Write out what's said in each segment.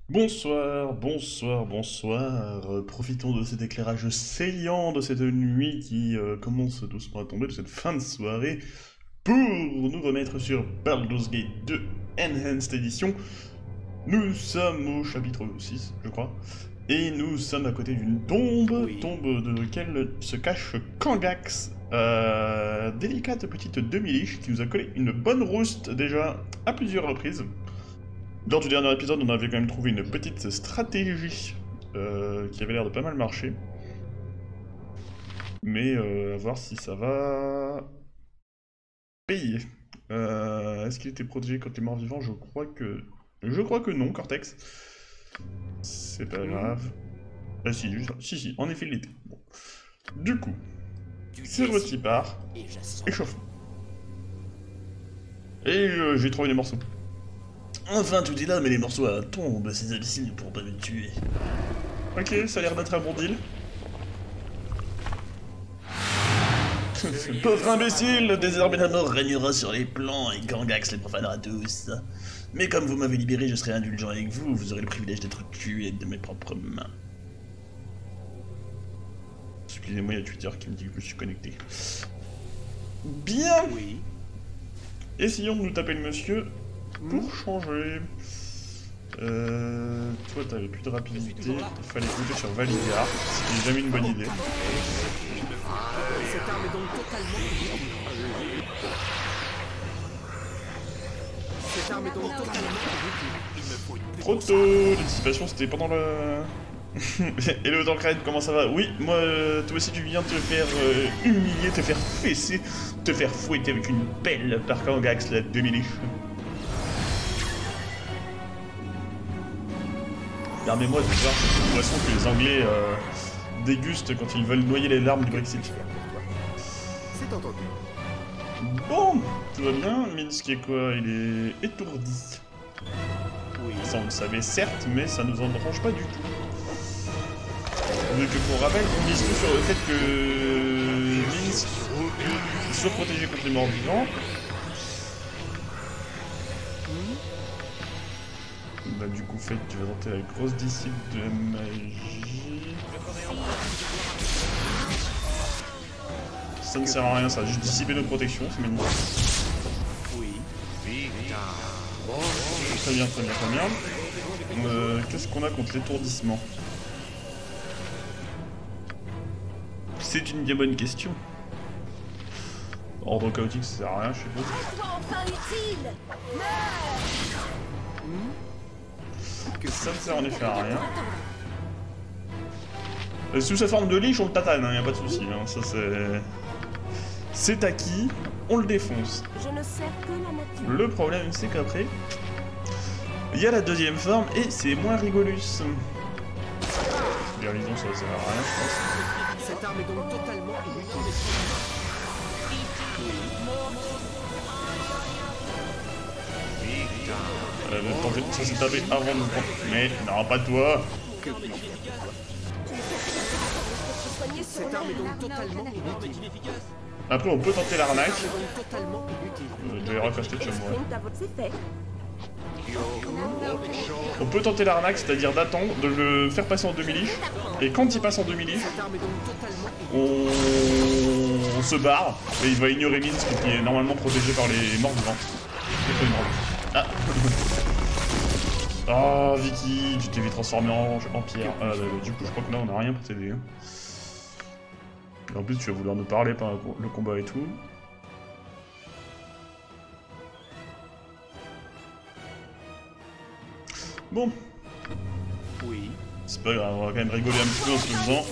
Bonsoir, bonsoir, bonsoir. Profitons de cet éclairage saillant de cette nuit qui commence doucement à tomber, de cette fin de soirée, pour nous remettre sur Baldur's Gate 2 Enhanced Edition. Nous sommes au chapitre 6, je crois, et nous sommes à côté d'une tombe, tombe de laquelle se cache Kanghax, délicate petite demi-liche qui nous a collé une bonne rouste déjà à plusieurs reprises. Lors du dernier épisode, on avait quand même trouvé une petite stratégie qui avait l'air de pas mal marcher. Mais à voir si ça va payer. Est-ce qu'il était protégé contre les morts vivants? Je crois que non, Cortex. C'est pas grave. Ah si, si, en effet il l'était. Bon. Du coup, c'est reparti par échauffement. Et j'ai trouvé les morceaux. Enfin, tout est là, mais les morceaux à la tombe, ces imbéciles ne pourront pas me tuer. Ok, ça a l'air d'être un bon deal. Pauvre imbécile, le désert la mort régnera sur les plans et Kanghax les profanera tous. Mais comme vous m'avez libéré, je serai indulgent avec vous, vous aurez le privilège d'être tué de mes propres mains. Excusez-moi, il y a Twitter qui me dit que je suis connecté. Bien. Oui. Essayons de nous taper le monsieur. Pour changer, toi t'avais plus de rapidité, il fallait compter sur Valigar, ce qui n'est jamais une bonne idée. Cette arme est donc totalement inutile. Cette arme est donc totalement inutile. Il me faut une Trop tôt, l'anticipation c'était pendant le... Hello Darkrai, comment ça va? Oui, moi, toi aussi tu viens te faire humilier, te faire fesser, te faire fouetter avec une pelle par Kanghax, la demi-liche. Permets-moi de voir cette boisson que les Anglais dégustent quand ils veulent noyer les larmes du Brexit. C'est entendu. Bon, tout va bien. Minsk est quoi? Il est étourdi. Oui. Ça on le savait certes, mais ça nous en dérange pas du tout. Vu que pour rappel, on mise tout sur le fait que Minsk soit protégé contre les morts vivants. Bah du coup fait tu vas tenter la grosse disciple de magie. Ça ne sert à rien, ça va juste dissiper nos protections, c'est magnifique. Oui. Très bien, très bien, très bien. Qu'est-ce qu'on a contre l'étourdissement? C'est une bien bonne question. Ordre chaotique ça sert à rien, je suppose. Ça ne sert en effet à rien. Sous sa forme de liche, on le tatane, hein, y a pas de souci. Hein, ça c'est... C'est acquis, on le défonce. Je ne sers que la nature. Le problème c'est qu'après, il y a la deuxième forme et c'est moins rigolus. Guérison ça sert à rien, je pense. Cette arme est donc totalement inutile. Ça s'est tapé avant de nous prendre. Mais non, pas toi. Cette arme est donc totalement inutile. Après on peut tenter l'arnaque. Cette arme est donc totalement inutile. Je vais repasser de chez moi. C'est fait. On peut tenter l'arnaque, c'est-à-dire d'attendre, de le faire passer en demi-liche. Et quand il passe en demi-liche, Cette arme est donc totalement inutile. on se barre. Et il va ignorer Minsk qui est normalement protégé par les morts vivants. Ah. Ah Vicky, tu t'es vite transformé en pierre. Du coup je crois que là on a rien pour t'aider. Hein. En plus tu vas vouloir nous parler pendant le combat et tout. Bon. Oui. C'est pas grave, on va quand même rigoler un petit peu en se faisant.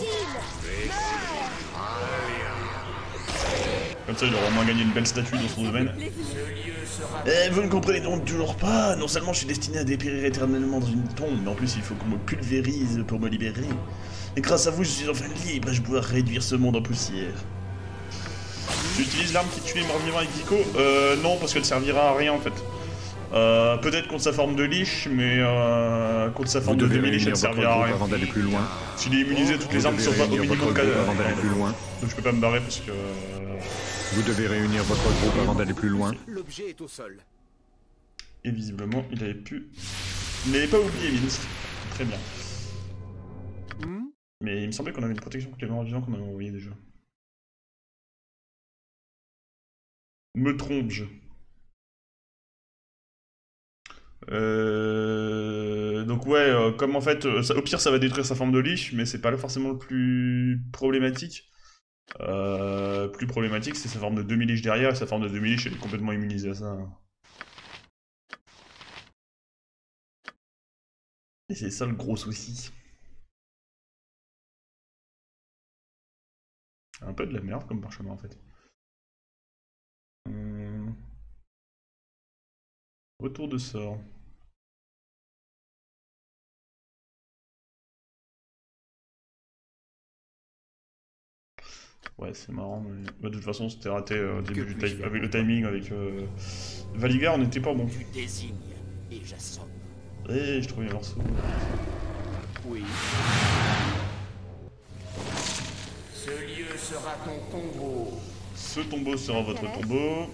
Comme ça il aura au moins gagné une belle statue dans son domaine. Vous ne comprenez donc toujours pas. Non seulement je suis destiné à dépérir éternellement dans une tombe, mais en plus il faut qu'on me pulvérise pour me libérer. Et grâce à vous, je suis enfin libre et je vais pouvoir réduire ce monde en poussière. Tu utilises l'arme qui tue les morts vivants avec Vico? Non, parce qu'elle servira à rien en fait. Peut-être contre sa forme de liche, mais contre sa forme de demi-liche, elle servira à rien. Avant d'aller plus loin. S'il est immunisé à toutes les armes qui sont pas au minimum avant d'aller plus loin. Donc je peux pas me barrer parce que... Vous devez réunir votre groupe avant d'aller plus loin. L'objet est au sol. Et visiblement, il avait pu Mais pas oublié Minsk. Très bien. Mais il me semblait qu'on avait une protection contre les morts vivants qu'on avait envoyé déjà. Me trompe-je. Donc ouais, comme en fait, au pire ça va détruire sa forme de liche, mais c'est pas là forcément le plus problématique. Plus problématique, c'est sa forme de demi-liche derrière, et sa forme de demi-liche elle est complètement immunisée à ça. Et c'est ça le gros souci. Un peu de la merde comme parchemin en fait. Retour de sort. Ouais, c'est marrant, mais bah, de toute façon, c'était raté au début avec le timing, avec Valigar, on était pas bon. Tu désignes et j'assomme. Eh, je trouvais un morceau. Oui. Ce lieu sera ton tombeau. Ce tombeau sera votre tombeau.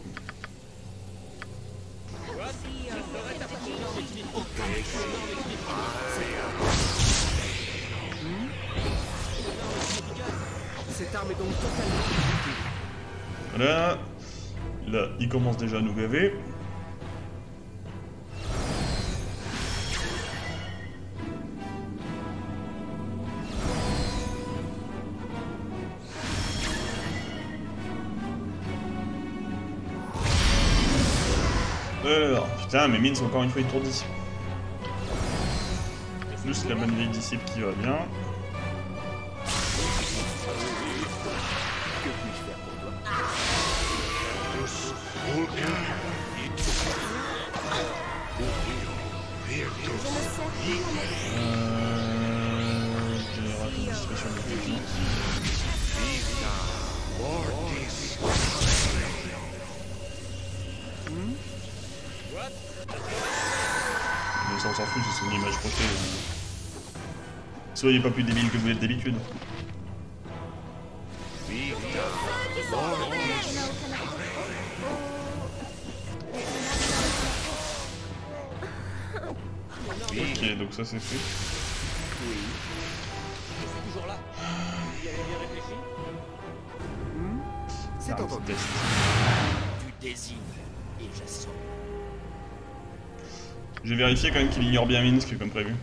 Cette arme est donc totalement inutile. Voilà. Là, il commence déjà à nous gaver. Alors, putain, mais Mine, c'est encore une fois étourdi. Plus la bonne vieille disciple qui va bien. Mais ça on s'en fout, c'est son image projetée. Soyez pas plus débile que vous êtes d'habitude. Ok, donc ça c'est fait. Oui. C'est toujours là. Il y avait bien réfléchi. C'est entendu. Test. Tu désignes et j'assomme. J'ai vérifié quand même qu'il ignore bien Minsk comme prévu.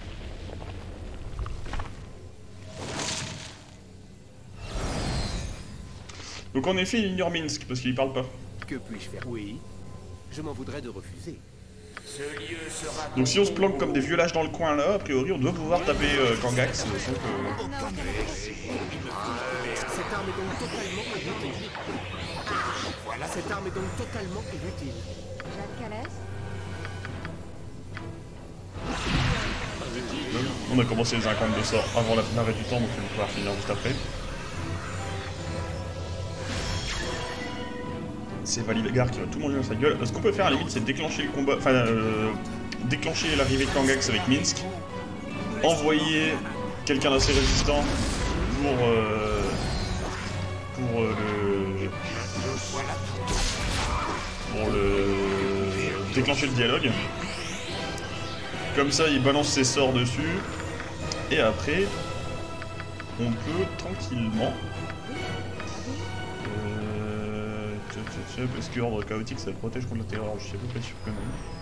Donc en effet il ignore Minsk parce qu'il parle pas. Que puis-je faire? Oui. Je m'en voudrais de refuser. Ce lieu sera ton Donc si on se planque tombeau. comme des vieux lâches dans le coin là, a priori on doit pouvoir taper Kangax sans que... Cette arme est donc totalement inutile. Voilà, cette arme est donc totalement inutile. Jacques Calès? On a commencé les 52 sorts avant l'arrêt du temps, donc on va pouvoir finir juste après. C'est Valigar qui va tout manger dans sa gueule. Ce qu'on peut faire à la limite, c'est déclencher le combat, enfin déclencher l'arrivée de Kangax avec Minsk, envoyer quelqu'un d'assez résistant pour déclencher le dialogue. Comme ça, il balance ses sorts dessus. Et après, on peut tranquillement... Est-ce que ordre chaotique, ça protège contre la terreur? Je suis à peu près sûr que non.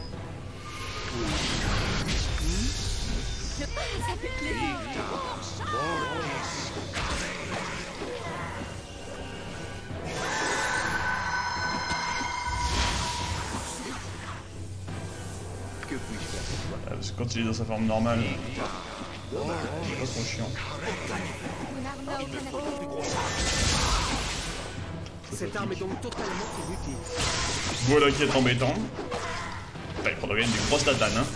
Ça fait plaisir. Que puis-je faire pour toi? Parce que quand il est dans sa forme normale, c'est pas trop chiant. Cette arme est donc totalement inutile. Voilà qui est embêtant. Putain, il prendra bien des grosses tatanes, hein.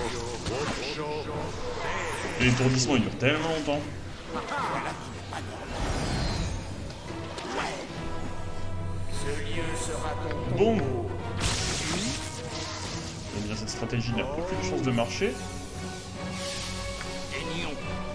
L'étourdissement il dure tellement longtemps. Ce lieu sera ton Bon. tombeau. Eh bien cette stratégie n'a aucune chance de marcher. Aignon.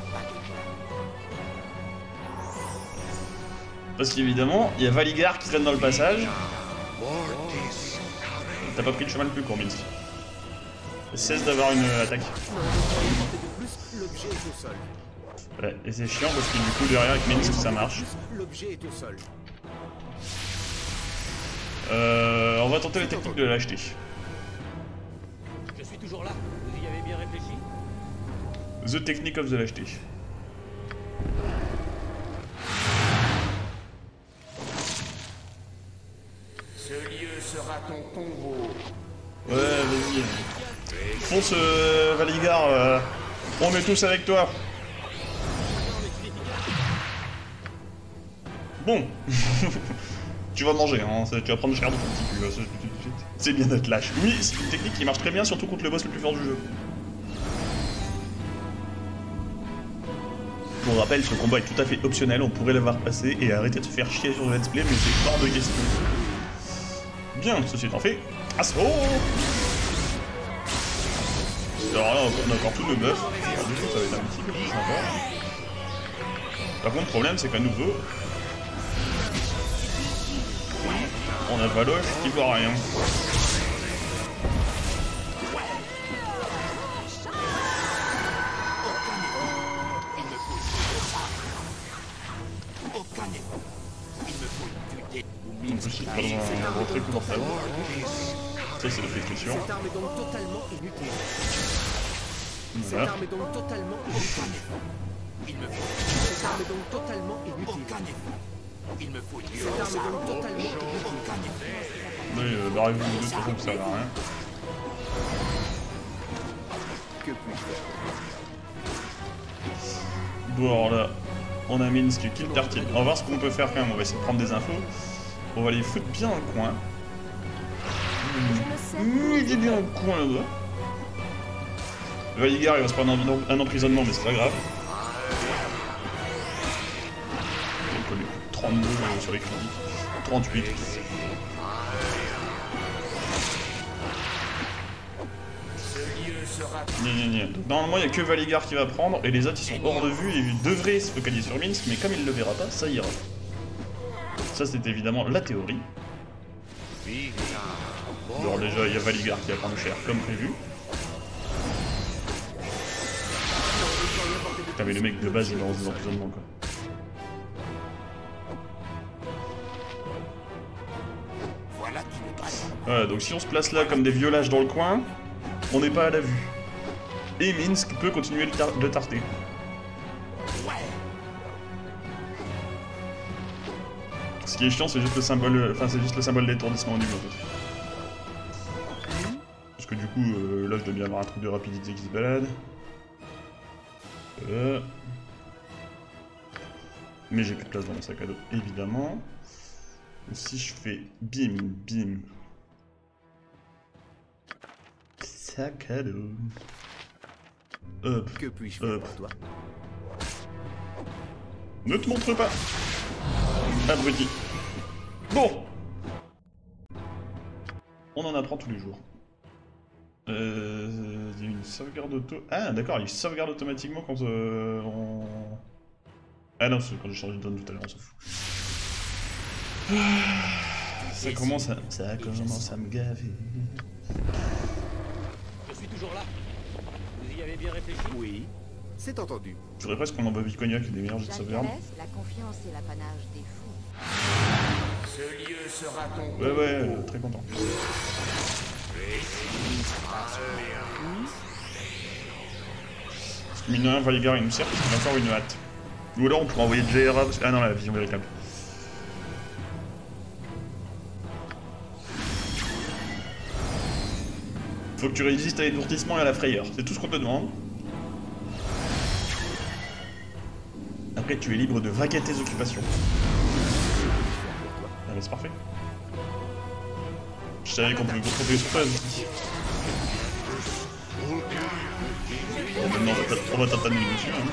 Parce qu'évidemment, il y a Valigar qui traîne dans le passage. T'as pas pris le chemin le plus court, Minsk. cesse d'avoir une attaque. Non, de plus, l'objet est au sol. Ouais, et c'est chiant parce que du coup derrière avec Minsk ça marche. L'objet est au sol. On va tenter la technique de l'acheter. Je suis toujours là. Vous y avez bien réfléchi? The technique of the l'acheter. Ce lieu sera ton tombeau. Ouais, vas-y. Fonce, Valigar, on est tous avec toi. Bon. Tu vas manger, hein, tu vas prendre cher de ton petit cul, ça, tout de suite. C'est bien d'être lâche. Oui, c'est une technique qui marche très bien, surtout contre le boss le plus fort du jeu. Je vous rappelle, ce combat est tout à fait optionnel, on pourrait l'avoir passé et arrêter de se faire chier sur le let's play, mais c'est hors de question. Bien, ceci étant fait, assaut. Alors là, on a encore tous nos buffs, du coup ça va être un petit peu plus sympa. Par contre, le problème, c'est qu'à nouveau, on a Valoche qui voit rien. En plus, il est pas dans un endroit très confortable. Ça, c'est la friction. Cette arme est donc totalement inutile. Cette Voilà. arme est donc totalement inutile. Cette arme est donc totalement inutile. Cette arme est donc totalement inutile. Oui, barrez-vous de toute façon que ça va rien. Que puis-je faire? Bon, alors là, on a Minsk qui le tartine. On va voir ce qu'on peut faire quand même, on va essayer de prendre des infos. On va les foutre bien dans le coin. Il est bien dans le coin là-bas. Valigar, il va se prendre un emprisonnement, mais c'est pas grave. Donc on lui coûte 32 sur les critiques. 38. Donc, normalement, il n'y a que Valigar qui va prendre, et les autres ils sont hors de vue et ils devraient se focaliser sur Minsk, mais comme il ne le verra pas, ça ira. Ça, c'est évidemment la théorie. Alors, déjà, il y a Valigar qui va prendre cher, comme prévu. Putain, mais le mec de base, il lance des emprisonnements, quoi. Voilà, donc si on se place là comme des violages dans le coin, on n'est pas à la vue. Et Minsk peut continuer de tarter. Ce qui est chiant, c'est juste le symbole, c'est juste le symbole d'étourdissement au niveau. Parce que du coup, là, je dois bien avoir un truc de rapidité qui se balade. Mais j'ai plus de place dans mon sac à dos, évidemment. Si je fais bim, bim. Sac à dos. Hop. Que puis-je faire pour toi? Ne te montre pas. Abruti. Bon. On en apprend tous les jours. Il y a une sauvegarde auto... Ah d'accord, il sauvegarde automatiquement quand on... Ah non, c'est quand j'ai changé de zone tout à l'heure, on s'en fout. Ça commence à me gaver. Je suis toujours là. Vous y avez bien réfléchi? Oui, c'est entendu. Je voudrais presque qu'on envoie Vicognac qui est des meilleurs jets de sauvegarde. La confiance et l'apanage des fous. Ce lieu sera ton... Ouais, très content. Parce que mine de rien, Valigar il nous sert parce qu'il a encore une hâte. Ou alors on pourrait envoyer JRA parce que... Ah non, la vision véritable. Faut que tu résistes à l'étourdissement et à la frayeur, c'est tout ce qu'on te demande. Après tu es libre de vaquer tes occupations. Ah mais c'est parfait. Je savais qu'on pouvait contrôler sur toi. Bon maintenant on va t'attaquer dessus hein.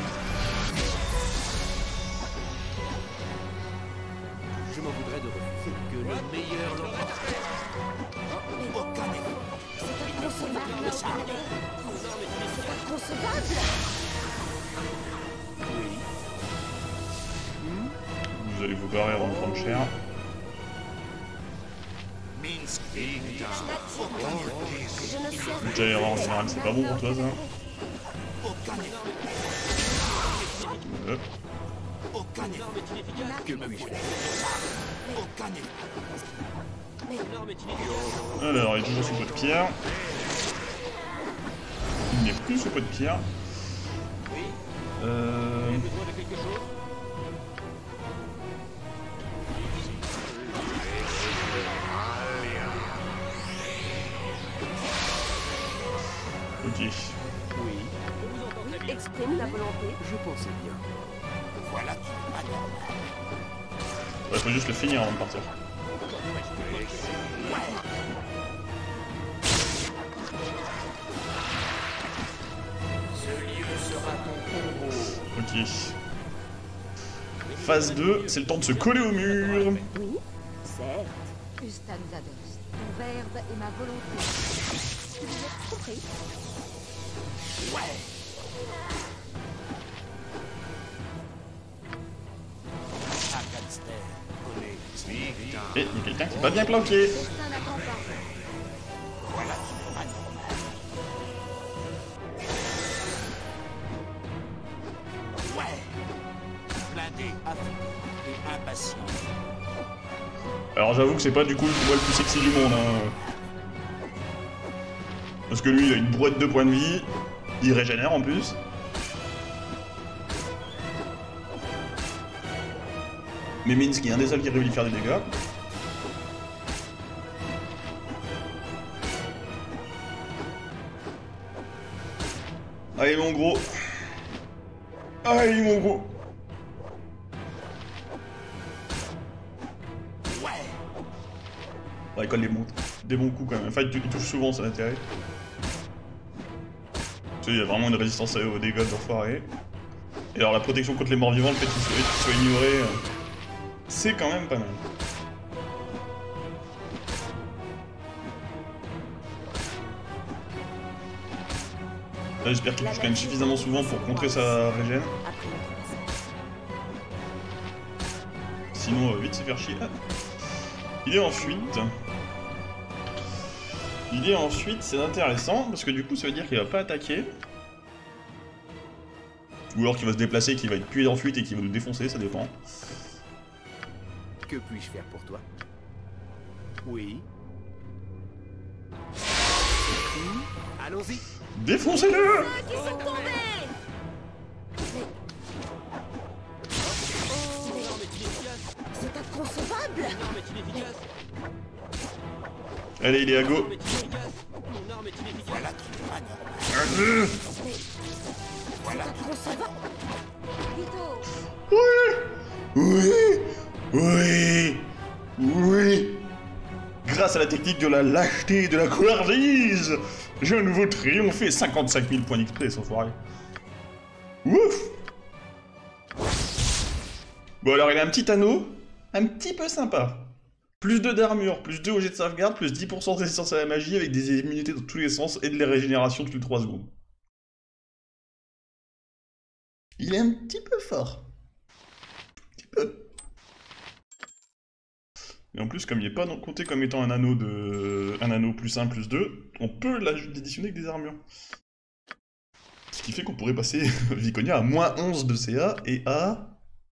Je m'en voudrais de refuser que le meilleur l'emporte. C'est inconcevable. Vous allez vous barrer avant de prendre cher. Minsk Déjà, en général, c'est pas bon pour toi, ça. Aucun arme est inefficace. Que puis-je faire? Aucun arme est inefficace. Alors, il est toujours sous pot de pierre. Il n'est plus sous pot de pierre. Oui. Vous avez besoin de quelque chose? Ok. Oui. Je vous entends très bien. Exprime la volonté. Je pensais bien. Voilà qui est anormal. Ouais, faut juste le finir avant de partir. Ce lieu sera ton tombeau. Ok. Phase 2, c'est le temps de se coller au mur. Oui, certes. Ustan Zados, ton verbe est ma volonté. Tu vous êtes compris? Et il y a quelqu'un qui est pas bien planqué. Destin n'attend pas. Blindé, affûté et impassible. Alors j'avoue que c'est pas du coup le combat le plus sexy du monde. Hein. Parce que lui il a une brouette de points de vie. Il régénère en plus. Mais Minsk est un des seuls qui réussit à faire des dégâts. Allez mon gros. Allez mon gros. Ouais, il colle des bons coups quand même. Enfin, il touche souvent, c'est l'intérêt. Tu sais, il y a vraiment une résistance aux dégâts d'enfoiré. Et alors la protection contre les morts vivants, le fait qu'il soit ignoré, c'est quand même pas mal. Là, j'espère qu'il touche quand même suffisamment souvent pour contrer sa régène. Sinon, vite se faire chier. Ah. Il est en fuite. Il est en fuite, c'est intéressant, parce que du coup ça veut dire qu'il va pas attaquer. Ou alors qu'il va se déplacer, qu'il va être tué en fuite et qu'il va nous défoncer, ça dépend. Que puis-je faire pour toi? Oui. Allons-y. Défoncez-le! Qui sont tombés? Mon arme est inefficace. C'est inconcevable. Mon arme est inefficace. Allez, il est à Mon go. arme est inefficace. Mon arme est inefficace. Voilà qui est anormal. Voilà qui Inconcevable. Vito, Oui! Oui! Oui! Grâce à la technique de la lâcheté et de la couardise, j'ai à nouveau triomphé 55 000 points d'XP, sans foirer. Ouf! Bon alors il a un petit anneau, un petit peu sympa. Plus 2 d'armure, plus 2 au jet de sauvegarde, plus 10% de résistance à la magie avec des immunités dans tous les sens et de la régénération toutes les 3 secondes. Il est un petit peu fort. Un petit peu. Et en plus, comme il n'est pas compté comme étant un anneau plus 1, plus 2, on peut l'additionner avec des armures. Ce qui fait qu'on pourrait passer Viconia à moins 11 de CA et à...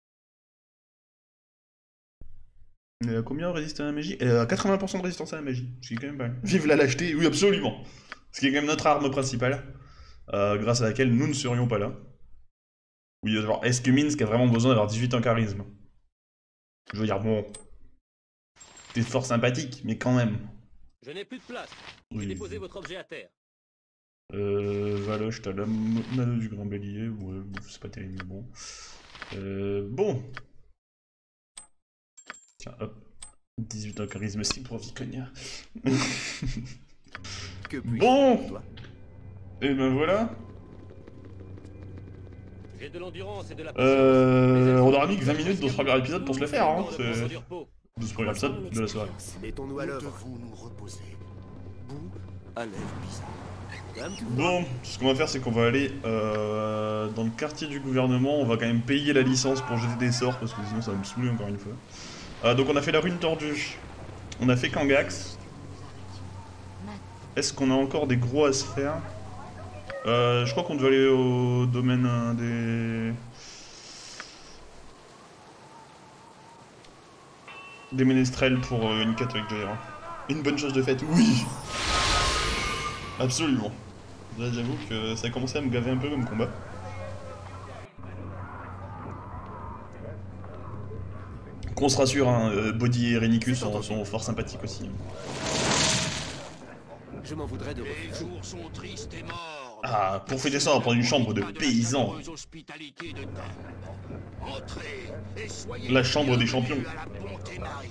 Elle a combien résiste à la magie? Elle a 80% de résistance à la magie, ce qui est quand même pas mal. Vive la lâcheté, oui absolument. Ce qui est quand même notre arme principale, grâce à laquelle nous ne serions pas là. Oui, genre, est-ce que Minsk a vraiment besoin d'avoir 18 en charisme? Je veux dire, bon... T'es fort sympathique, mais quand même. Je n'ai plus de place. Oui. J'ai déposé votre objet à terre. Valoche, t'as l'anneau du grand bélier, ouais, c'est pas terrible, mais bon. Bon. Tiens, hop. 18 en charisme, si pour Viconia. Que puis-je Bon. faire pour toi? Et ben voilà. J'ai de l'endurance et de la patience. On aura mis que 20 minutes dans ce premier épisode pour se le faire, hein. Prendre C'est... du repos. De ce premier épisode de la soirée. Mettons-nous à l'œuvre. Devons nous reposer. Boue à lèvres bizarres. Bon, ce qu'on va faire, c'est qu'on va aller dans le quartier du gouvernement. On va quand même payer la licence pour jeter des sorts, parce que sinon ça va me saouler encore une fois. Donc on a fait la rune tordue. On a fait Kangax. Est-ce qu'on a encore des gros à se faire? Je crois qu'on doit aller au domaine des ménestrels pour une quête avec Jaira. Une bonne chose de faite, oui! Absolument. Là j'avoue que ça a commencé à me gaver un peu comme combat. Qu'on se rassure, hein, Body et Renicus sont fort sympathiques aussi. Je m'en voudrais de refuser. Les jours sont tristes et morts. Ah, pour fêter ça, on va prendre une chambre de paysans. Hospitalité de entrez et soyez La chambre des champions. à la bonté marine.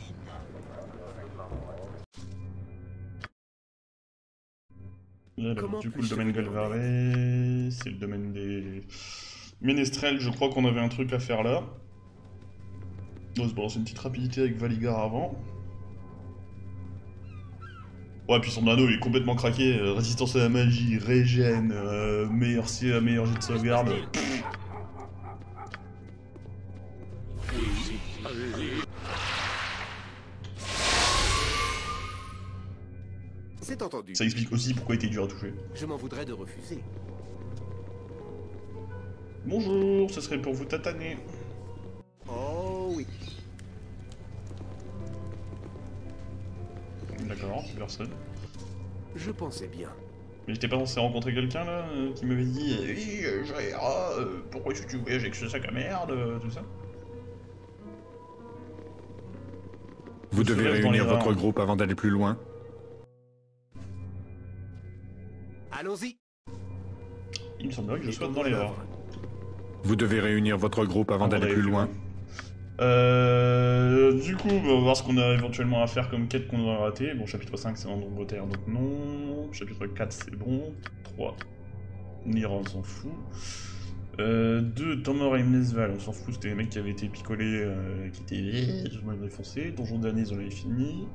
Alors, du coup, le domaine Galvaré, c'est le domaine des ménestrels. Je crois qu'on avait un truc à faire là. On va se balancer une petite rapidité avec Valigar avant. Ouais, puis son anneau il est complètement craqué. Résistance à la magie, régène, meilleur jet de sauvegarde. C'est entendu. Ça explique aussi pourquoi il était dur à toucher. Je m'en voudrais de refuser. Bonjour, ce serait pour vous tataner. Oh oui. D'accord, personne. Je pensais bien. Mais j'étais pas censé rencontrer quelqu'un là qui m'avait dit oui, Jaira, pourquoi est-ce que tu voyages avec ce sac à merde, tout ça. Vous devez réunir votre groupe avant d'aller plus loin. Allons-y. Il me semblerait que je sois dans les rangs. Vous devez réunir votre groupe avant d'aller plus loin. Du coup, on va voir ce qu'on a éventuellement à faire comme quête qu'on aura raté. Bon, chapitre 5 c'est Androboter, donc non. Chapitre 4 c'est bon. 3, Nira, on s'en fout. 2, Tomor et Mnesval, on s'en fout, c'était les mecs qui avaient été picolés, qui étaient défoncés. Donjon dernier, ils en avaient fini.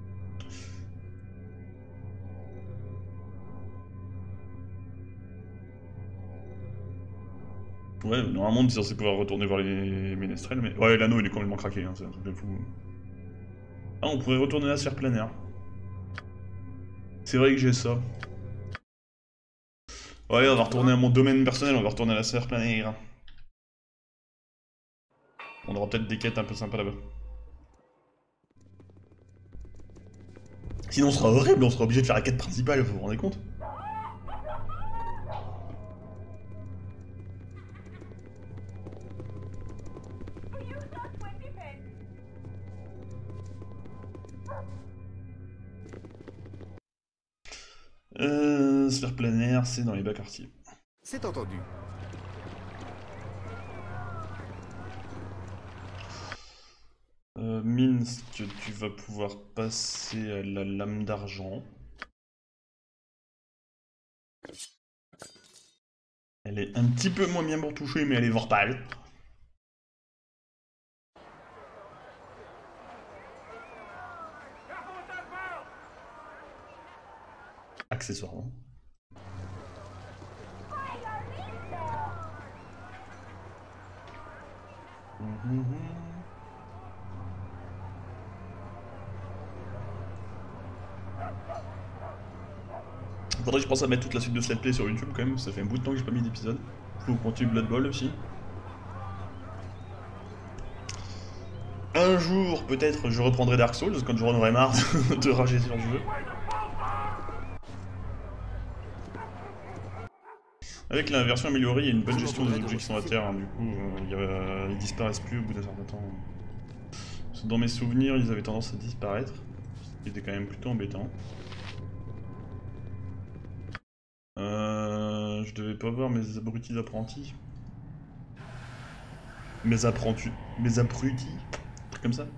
Ouais, normalement on est censé pouvoir retourner voir les ménestrels, mais... Ouais, l'anneau il est complètement craqué, hein, c'est un truc de fou. Ah, on pourrait retourner à la sphère planaire. C'est vrai que j'ai ça. Ouais, on va retourner à mon domaine personnel, on va retourner à la sphère planaire. On aura peut-être des quêtes un peu sympas là-bas. Sinon on sera horrible, on sera obligé de faire la quête principale, vous vous rendez compte? Sphère planaire, c'est dans les bas quartiers. C'est entendu. Minsk, tu vas pouvoir passer à la lame d'argent. Elle est un petit peu moins bien pour toucher, mais elle est vorpale. Accessoirement. Faudrait que je pense à mettre toute la suite de Slay Play sur YouTube quand même, ça fait un bout de temps que j'ai pas mis d'épisode. Faut continuer Blood Bowl aussi. Un jour, peut-être, je reprendrai Dark Souls quand j'en aurai marre de rager sur le jeu. Avec la version améliorée, il y a une bonne gestion des objets qui sont à terre, hein. Du coup, ils disparaissent plus au bout d'un certain temps. Parce que dans mes souvenirs, ils avaient tendance à disparaître, ce qui était quand même plutôt embêtant. Je devais pas voir mes abrutis d'apprentis. Mes abrutis, un truc comme ça.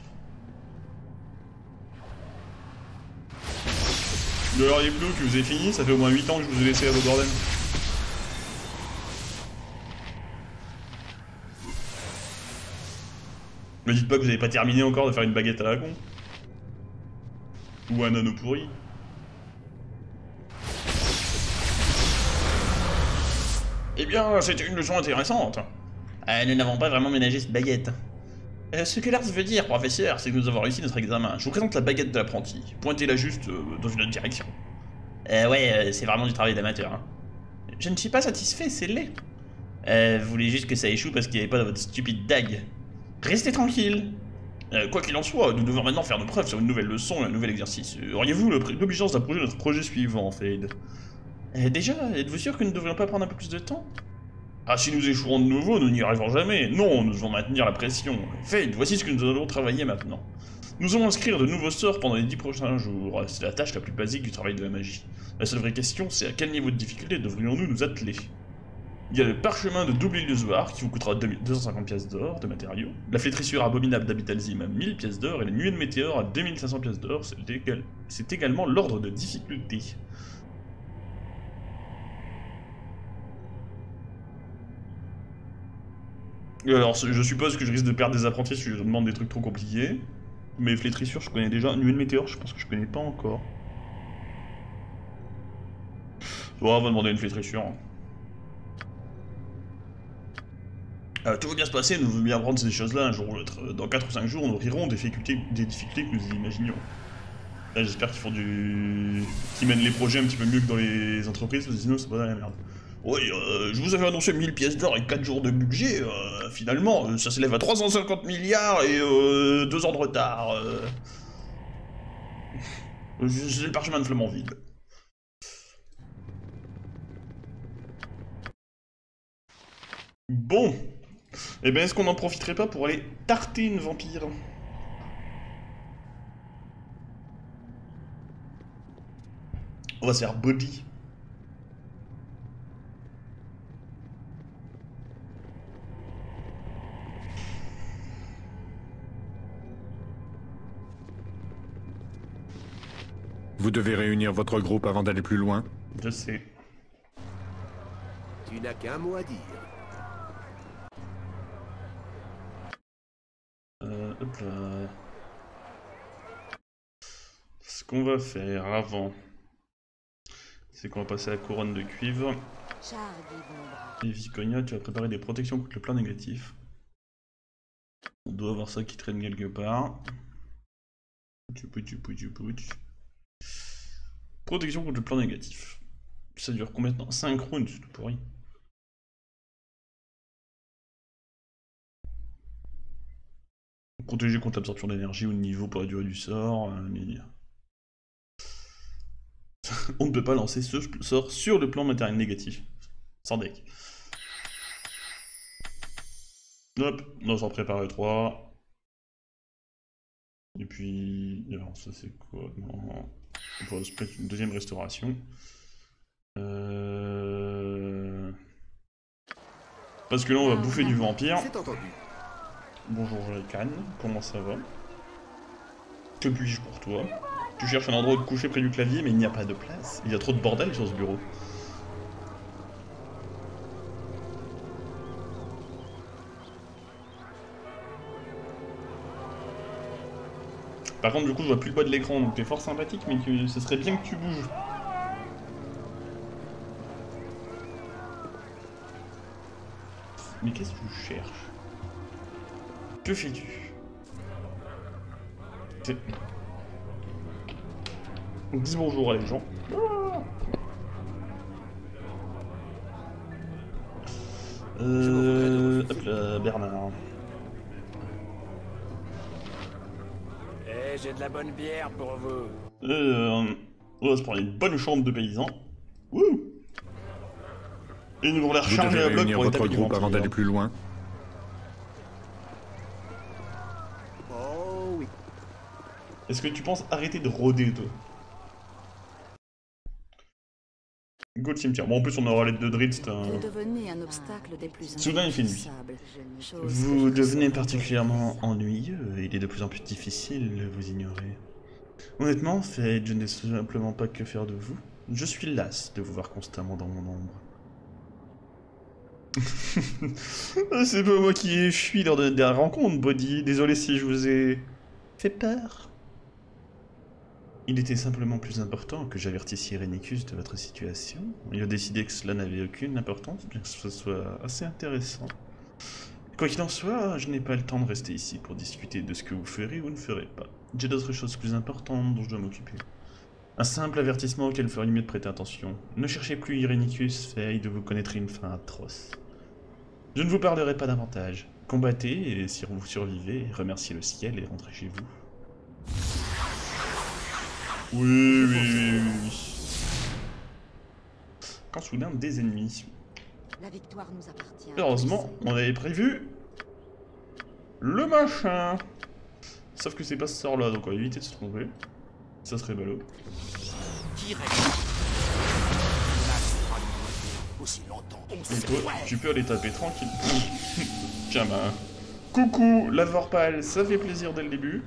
Alors les bleus que vous avez fini, ça fait au moins 8 ans que je vous ai laissé à vos bordels. Me dites pas que vous avez pas terminé encore de faire une baguette à la con. Ou un anneau pourri. Eh bien, c'était une leçon intéressante. Nous n'avons pas vraiment ménagé cette baguette. Ce que l'art veut dire, professeur, c'est que nous avons réussi notre examen. Je vous présente la baguette de l'apprenti. Pointez-la juste dans une autre direction. Ouais, c'est vraiment du travail d'amateur. Hein. Je ne suis pas satisfait, c'est laid. Vous voulez juste que ça échoue parce qu'il n'y avait pas dans votre stupide dague. Restez tranquille. Quoi qu'il en soit, nous devons maintenant faire nos preuves sur une nouvelle leçon et un nouvel exercice. Auriez-vous l'obligeance d'approcher notre projet suivant, Fade? Déjà, êtes-vous sûr que nous ne devrions pas prendre un peu plus de temps? Ah, si nous échouons de nouveau, nous n'y arriverons jamais. Non, nous devons maintenir la pression. Fade, voici ce que nous allons travailler maintenant. Nous allons inscrire de nouveaux sorts pendant les 10 prochains jours. C'est la tâche la plus basique du travail de la magie. La seule vraie question, c'est à quel niveau de difficulté devrions-nous nous atteler? Il y a le parchemin de double illusoire qui vous coûtera 250 pièces d'or de matériaux, la flétrissure abominable d'Abitalzim à 1000 pièces d'or et la nuée de météores à 2500 pièces d'or, c'est également l'ordre de difficulté. Alors je suppose que je risque de perdre des apprentis si je demande des trucs trop compliqués, mais flétrissure je connais déjà, nuée de météores je pense que je connais pas encore. Bon, on va demander une flétrissure. Tout va bien se passer, nous devons bien apprendre ces choses-là un jour ou l'autre. Dans 4 ou 5 jours, nous rirons des difficultés que nous imaginions. Là, j'espère qu'ils font qu'ils mènent les projets un petit peu mieux que dans les entreprises, parce que sinon, c'est pas dans la merde. Oui, je vous avais annoncé 1000 pièces d'or et 4 jours de budget, finalement, ça s'élève à 350 milliards et 2 ans de retard. C'est le parchemin de Flamanville. Bon. Eh ben, est-ce qu'on n'en profiterait pas pour aller tarter une vampire? On va se faire body. Vous devez réunir votre groupe avant d'aller plus loin. Je sais. Tu n'as qu'un mot à dire. Hop là. Ce qu'on va faire avant, c'est qu'on va passer à la couronne de cuivre. Et Viconia, tu vas préparer des protections contre le plan négatif. On doit avoir ça qui traîne quelque part. Protection contre le plan négatif. Ça dure combien de temps? 5 rounds, c'est tout pourri. Protéger contre l'absorption d'énergie ou de niveau pour la durée du sort. On ne peut pas lancer ce sort sur le plan matériel négatif. Sans deck. Hop, on va s'en préparer 3. Et puis... Alors ça c'est quoi? Non. On pourra se mettre une deuxième restauration. Parce que là on va bouffer du vampire. C'est entendu. Bonjour Jacane, comment ça va? Que puis-je pour toi? Tu cherches un endroit où te coucher près du clavier, mais il n'y a pas de place. Il y a trop de bordel sur ce bureau. Par contre, du coup, je vois plus le bas de l'écran, donc t'es fort sympathique, mais ce serait bien que tu bouges. Mais qu'est-ce que tu cherches? Que fais-tu? Dis bonjour à les gens. Hop là, Bernard. Eh, j'ai de la bonne bière pour vous. On va se prendre une bonne chambre de paysans. Wouh! Et nous allons la recharger à bloc pour les taper du groupe avant d'aller plus loin. Oh oui. Est-ce que tu penses arrêter de rôder, toi? Go le cimetière. Bon, en plus, on aura l'aide de Dritz, c'est un... Vous devenez un obstacle des plus Soudain, il fait nuit. infrangissables. Vous devenez particulièrement ennuyeux, il est de plus en plus difficile de vous ignorer. Honnêtement, Fade, je ne sais simplement pas que faire de vous. Je suis las de vous voir constamment dans mon ombre. C'est pas moi qui ai fui lors de la rencontre, Body. Désolé si je vous ai fait peur. Il était simplement plus important que j'avertisse Irenicus de votre situation. Il a décidé que cela n'avait aucune importance, bien que ce soit assez intéressant. Quoi qu'il en soit, je n'ai pas le temps de rester ici pour discuter de ce que vous ferez ou ne ferez pas. J'ai d'autres choses plus importantes dont je dois m'occuper. Un simple avertissement auquel il ferait mieux de prêter attention. Ne cherchez plus Irenicus, Fade, vous connaîtrez une fin atroce. Je ne vous parlerai pas davantage. Combattez, et si vous survivez, remerciez le ciel et rentrez chez vous. Oui. Quand soudain des ennemis. La victoire nous appartient. Heureusement, on avait prévu le machin. Sauf que c'est pas ce sort là, donc on va éviter de se tromper. Ça serait ballot. Et toi, tu peux aller taper tranquille. Tiens, bah. Coucou, la Vorpal, ça fait plaisir dès le début.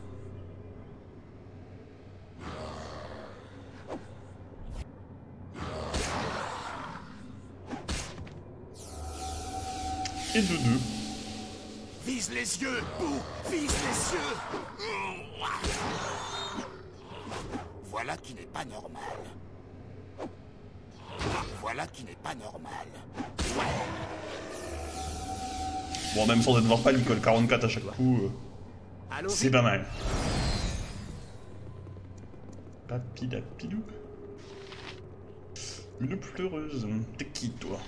Et de deux. Vise les yeux, Boo! Vise les yeux! Voilà qui n'est pas normal. Voilà qui n'est pas normal. Bon, même sans être Vorpal, il colle 44 à chaque coup. C'est pas mal. Papidapidou. Une pleureuse. T'es qui, toi?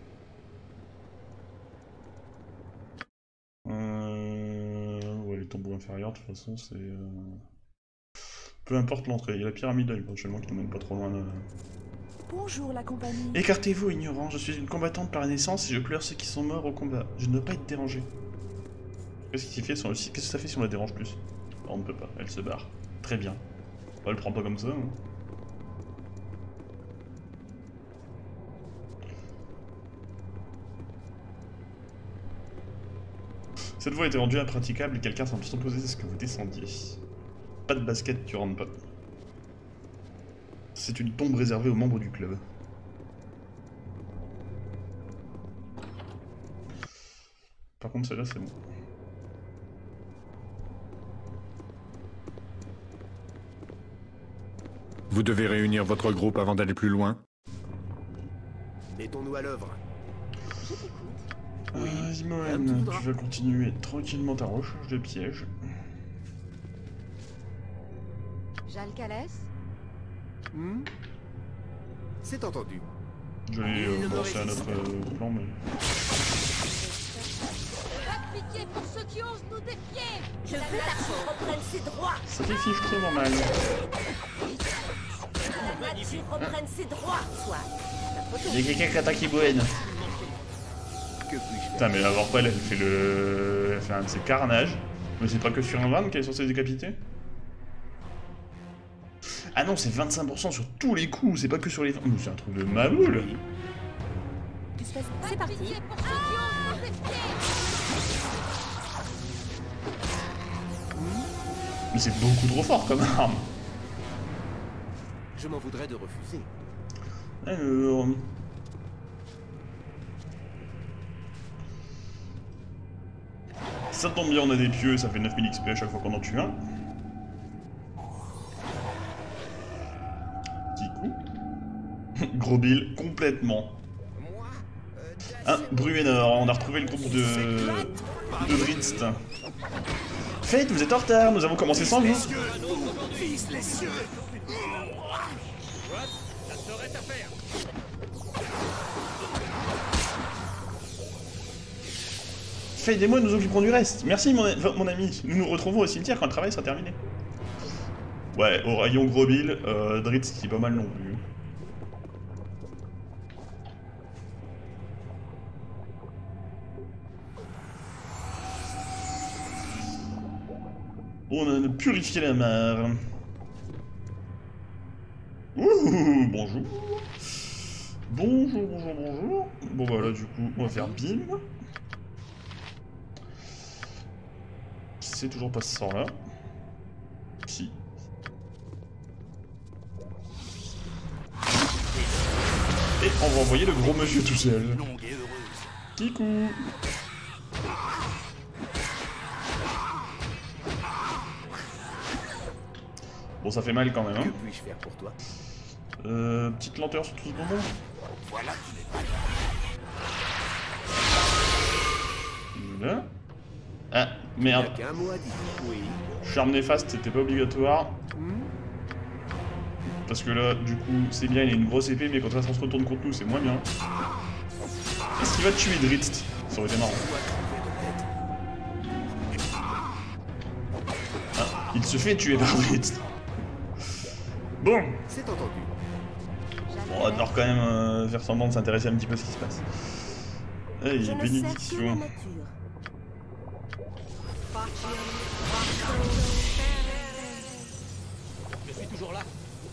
Ouais, les tombeaux inférieurs, de toute façon, c'est... Peu importe l'entrée, il y a la pyramide là, éventuellement, qui ne mène pas trop loin. Bonjour la compagnie. Écartez-vous, ignorant, je suis une combattante par naissance et je pleure ceux qui sont morts au combat. Je ne dois pas être dérangé. Qu'est-ce que ça fait si on la dérange plus? On ne peut pas, elle se barre. Très bien. Elle prend pas comme ça. Hein. Cette voie était rendue impraticable et quelqu'un semble s'opposer à ce que vous descendiez. Pas de basket, tu rentres pas. C'est une tombe réservée aux membres du club. Par contre, celle-là, c'est bon. Vous devez réunir votre groupe avant d'aller plus loin. Mettons-nous à l'œuvre. Zimoen, tu vas continuer tranquillement ta recherche de pièges. Jalcalès? C'est entendu. Je vais penser à notre plan, mais... Pas de pitié pour ceux qui osent nous défier! Je veux la nature reprenne ses droits! Ça fait extrêmement mal. La nature reprenne ses droits, soit! Il y a quelqu'un qui attaque Iboen. Que puis-je faire? Putain, mais la Vorpal, elle fait un de ses carnages. Mais c'est pas que sur un van qu'elle est censée décapiter? Ah non, c'est 25% sur tous les coups, c'est pas que sur les... C'est un truc de maboule. C'est parti. Mais c'est beaucoup trop fort comme arme. Je m'en voudrais de refuser. Alors... Ça tombe bien, on a des pieux, ça fait 9000 XP à chaque fois qu'on en tue un. Petit coup. Gros bill, complètement. Bruenor, on a retrouvé le groupe de Dritz. Fate, vous êtes en retard, nous avons commencé sans vous. Vise les yeux! Ça serait à faire. Fate et moi nous occuperons du reste. Merci mon ami, nous nous retrouvons au cimetière quand le travail sera terminé. Ouais, au rayon gros bill, Dritz qui est pas mal non plus. On a purifié la mare. Ouh, bonjour. Bonjour. Bon bah là du coup, on va faire bim. C'est toujours pas ce sort là. Si. Et on va envoyer le gros monsieur tout seul. Longue et heureuse. Kikou. Bon, ça fait mal quand même, hein. Que puis-je faire pour toi? Petite lenteur sur tout ce moment. Voilà qui n'est pas Là. Ah, merde. Qu'un mot à dire. Oui. Charme néfaste, c'était pas obligatoire. Parce que là, du coup, c'est bien, il a une grosse épée, mais quand ça se retourne contre nous, c'est moins bien. Est-ce qu'il va tuer Drizzt? Ça aurait été marrant. Ah, il se fait tuer par Drizzt. Bon. C'est entendu. On va devoir quand même faire semblant de s'intéresser un petit peu à ce qui se passe. Hey, Je ne sers que la bénédiction. nature. Je suis toujours là.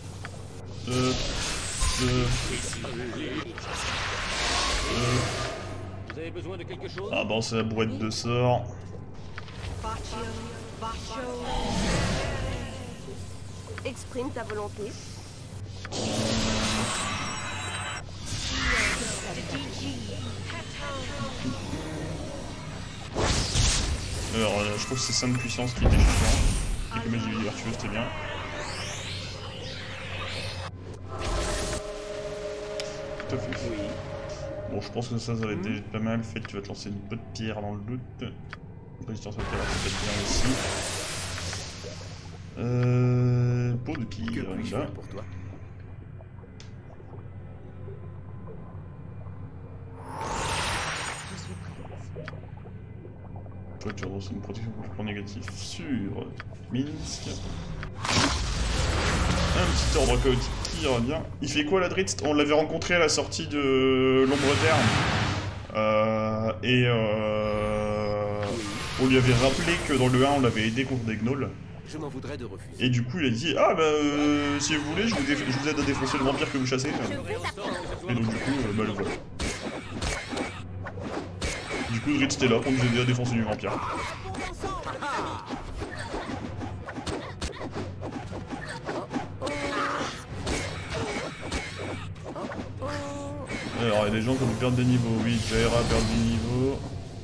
Vous avez besoin de quelque chose? Ah bon, c'est la boîte de sorts. Exprime ta volonté. Alors, je trouve que c'est 5 de puissance qui était chiant. Et que magie vertueuse, c'était bien. Tout à fait. Oui. Bon, je pense que ça va être pas mal. Fait que tu vas te lancer une bonne pierre dans le doute. Résistance à la terre, ça peut être bien aussi. Peau de Que pierre, puis-je là. faire pour toi? Je suis prête. Toi, tu as reçu une protection contre le point négatif sur Minsk. Un petit ordre chaotique qui ira bien. Il fait quoi la Drizzt? On l'avait rencontré à la sortie de l'Ombre Terre. On lui avait rappelé que dans le 1 on l'avait aidé contre des gnolls. Je m'en voudrais de refuser. Et du coup il a dit ah bah si vous voulez je vous aide à défoncer le vampire que vous chassez. Et donc du coup bah le voilà. Du coup Drizzt était là pour nous aider à défoncer du vampire. Alors il y a des gens qui ont dû perdre des niveaux, oui, Jaira perd des niveaux.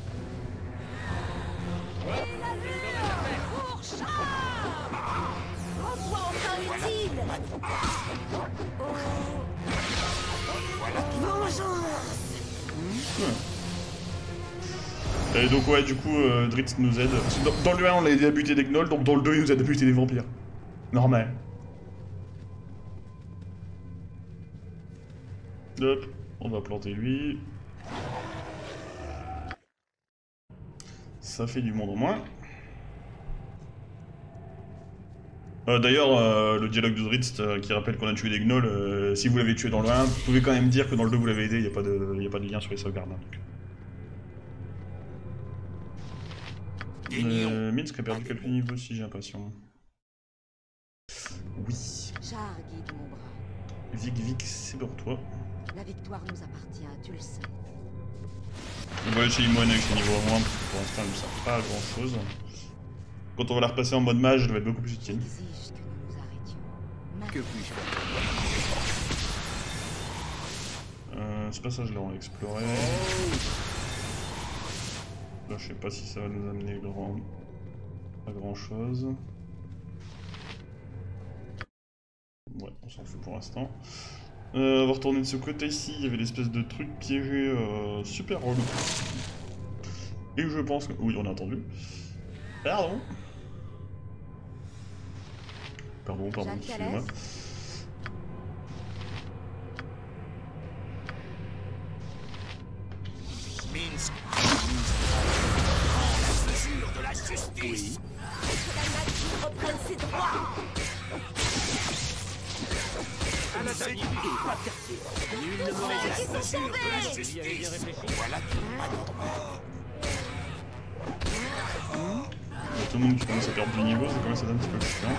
Et donc ouais du coup Drizzt nous aide. Parce que dans le 1 on l'a aidé à buter des gnolls, donc dans le 2 il nous aide à buter des vampires. Normal. Hop, on va planter lui. Ça fait du monde en moins. D'ailleurs, le dialogue de Drizzt qui rappelle qu'on a tué des gnolls, si vous l'avez tué dans le 1, vous pouvez quand même dire que dans le 2 vous l'avez aidé, il n'y a pas de lien sur les sauvegardes. Hein, donc. Minsk a perdu quelques niveaux aussi, j'ai l'impression. Oui. Char guide mon bras. Vic, c'est pour toi. La victoire nous appartient, tu le sais. On va aller chez Imoine avec ses niveaux à moins, parce que pour l'instant elle ne sert pas à grand chose. Quand on va la repasser en mode mage, elle va être beaucoup plus utile. Exige que nous nous arrêtions. Que puis-je faire? Ce passage là on l'a exploré. Là je sais pas si ça va nous amener à grand chose. Ouais, on s'en fout pour l'instant. On va retourner de ce côté ici, il y avait l'espèce de truc piégé super relou. Et je pense que... Oui, on a entendu. Pardon. Pardon, excusez-moi. Minsk. Mesure de la justice. Que la nature reprenne ses droits. À la dignité, pas percée. Nul ne me résiste. Mesure de la justice. Vous y avez bien réfléchi? Voilà qui Tout le monde qui commence à perdre du niveau, ça commence à être un petit peu chiant.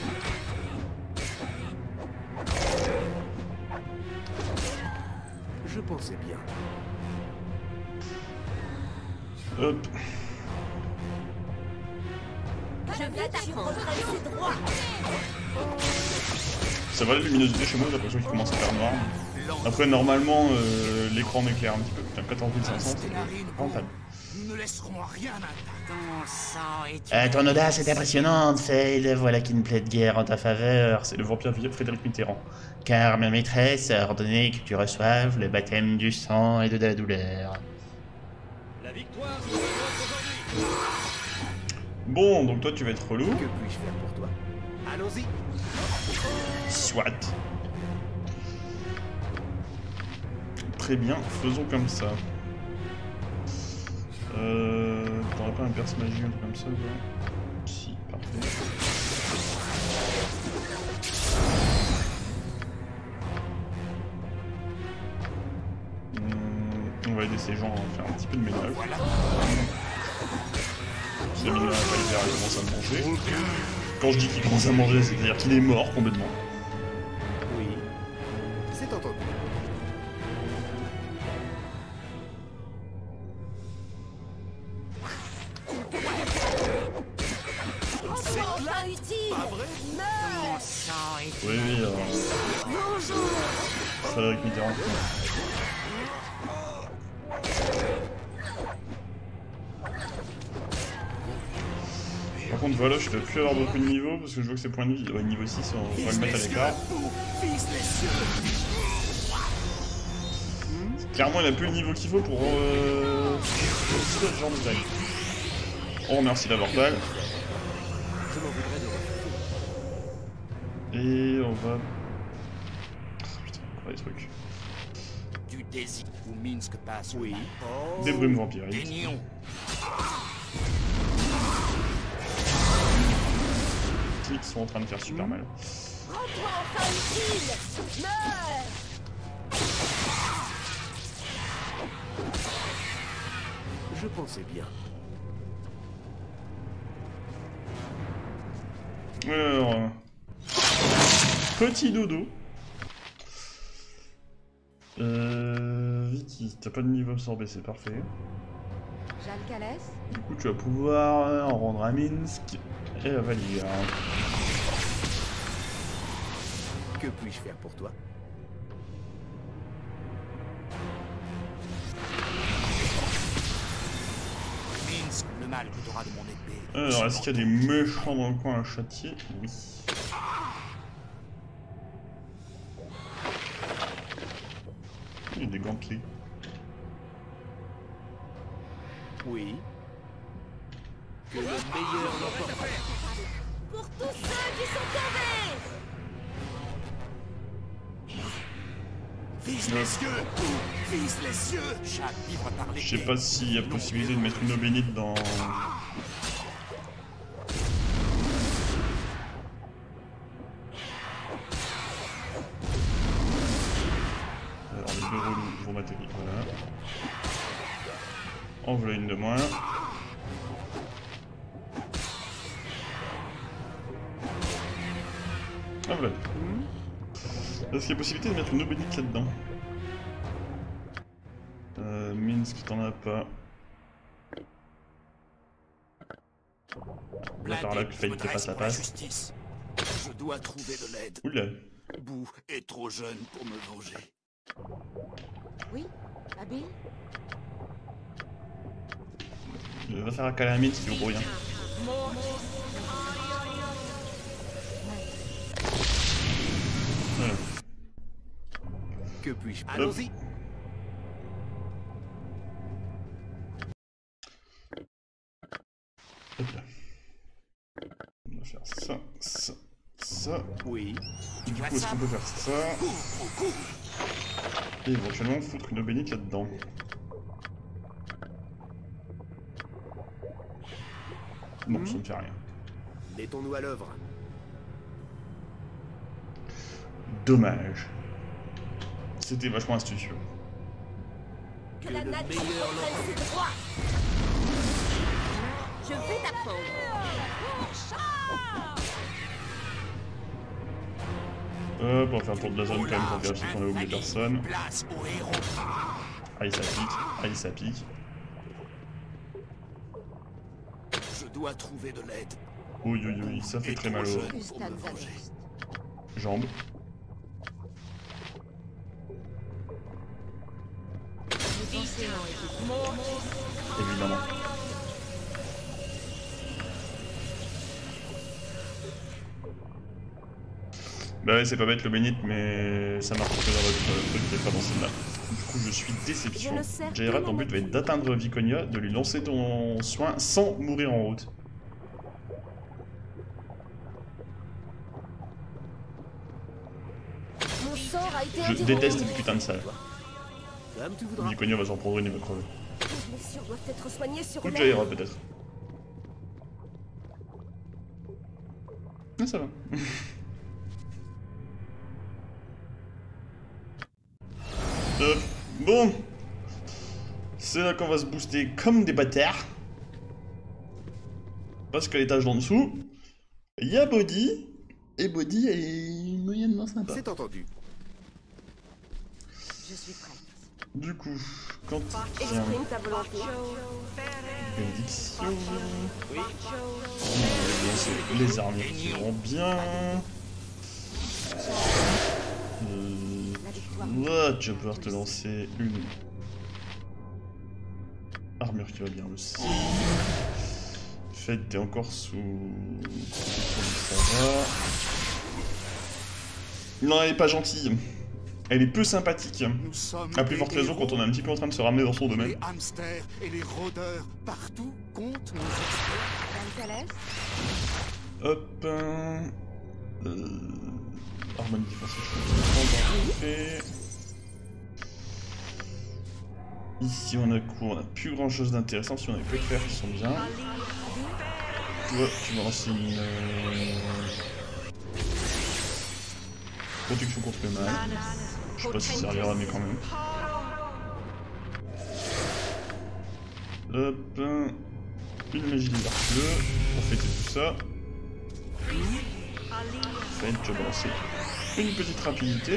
Je pensais bien. Hop. Que la nature reprenne ses droits. Ça va la luminosité chez moi, j'ai l'impression qu'il commence à faire noir. Après normalement l'écran m'éclaire un petit peu. Putain, 14500 c'est rentable. Nous ne laisserons rien intact. Ton audace est impressionnante, Faye. Voilà qu'une plaie de guerre en ta faveur. C'est le vampire Frédéric Mitterrand. Car ma maîtresse a ordonné que tu reçoives le baptême du sang et de la douleur. La victoire nous est aujourd'hui. Bon, donc toi tu vas être relou. Que puis-je faire pour toi? Allons-y. Soit. Très bien, faisons comme ça. T'aurais pas un perce magie, un truc comme ça, quoi? Si, parfait. On va aider ces gens à faire un petit peu de ménage. Ce mignon, il commence à manger. Quand je dis qu'il commence à manger, c'est-à-dire qu'il est mort complètement. Oui. C'est entendu. Enfin utile. Meurs. Oui, oui, Bonjour. Frédéric Mitterrand. Par contre, voilà, je dois plus avoir beaucoup de niveaux parce que je vois que ses points de vie. Ouais, niveau 6, on va le mettre à l'écart. Clairement, il a plus le niveau qu'il faut pour ce genre de taille. On remercie l'avortal. Je m'en voudrais de Et on va. Putain, encore des trucs. Du désir où Minsk passe. Oui. Des brumes vampiriques. Daignon. Qui sont en train de faire super mal. Rends-toi enfin utile. Meurs. Je pensais bien. Alors. Petit dodo. Vicky, t'as pas de niveau absorbé, c'est parfait. Jalcalès, Du coup, tu vas pouvoir en rendre à Minsk et à Valir. Que puis-je faire pour toi? Minsk, le mal que t'auras de mon épée. Alors, est-ce qu'il y a des méchants dans le coin à châtier? Oui. Il y a des gantelets. Oui. Que le meilleur l'emporte. Pour tous ceux qui sont tombés. Vise les cieux. Vise les cieux. Chaque vivre par les. Je sais pas s'il y a possibilité de mettre une eau bénite dans... Alors les deux relous vont m'attaquer, voilà. En voilà une de moins. Ah voilà. Est-ce qu'il y a possibilité de mettre une eau bénite là-dedans? Minsk, t'en as pas. Là par là que Fate te passe la passe. Je dois trouver de l'aide. Oula. Bou est trop jeune pour me venger. oui, habile, Va faire un calamite si tu vaut rien. Voilà. Que puis-je? Allons-y. Hop là. On va faire ça, ça, ça. Oui. Du coup, est-ce qu'on peut faire ça? Et éventuellement foutre une eau bénite là-dedans. Non, ça ne fait rien. Mettons-nous à l'œuvre. Dommage. C'était vachement astucieux. Que la nature reprenne ses droits. Je vais t'apprendre. Hop, on va faire le tour de la zone quand même pour vérifier qu'on a oublié personne. Place au héros. Aïe, ça pique. Aïe, ça pique. Je dois trouver de l'aide. Oui, oui, oui, ça fait très mal aux Ustan Zadost. jambes. Les pensées ont été Évidemment. Bah ouais, c'est pas bête le bénite, mais ça marche que dans votre truc qui est pas dans celle-là. Du coup, je suis déception. Je le sais. Jaira, ton but va être d'atteindre Viconia, de lui lancer ton soin sans mourir en route. été Je interrompue. déteste cette putain de salle. Comme tu voudras. Du connu, on va s'en prendre une, il va crever. Les blessures doivent être soignées sur Ou l'air. Jaira peut-être. Ah, ça va. Bon. C'est là qu'on va se booster comme des bâtards. Parce qu'à l'étage d'en dessous, il y a Body. Et Body est moyennement sympa. C'est entendu. Je suis prête. Du coup, quand il y a Exprime ta volonté. une bénédiction, les armures qui vont bien. Là, tu vas pouvoir te lancer une armure qui va bien aussi. Fait, t'es encore sous. Ça va. Non, elle est pas gentille. Elle est peu sympathique. Nous sommes À plus forte des raison quand on est un petit peu en train de se ramener dans son domaine. Les hamsters et les rôdeurs partout comptent nos Gonzalez, Hop. Harmonie défensive. Parfait. Ici on a quoi? On a plus grand chose d'intéressant. Si on a que faire qui sont bien. Toi, tu vas lancer une. Protection contre le mal. Je sais pas si ça servira, mais quand même. Hop. Une magie des arcs-bleus pour fêter tout ça. Fait, tu vas balancer une petite rapidité.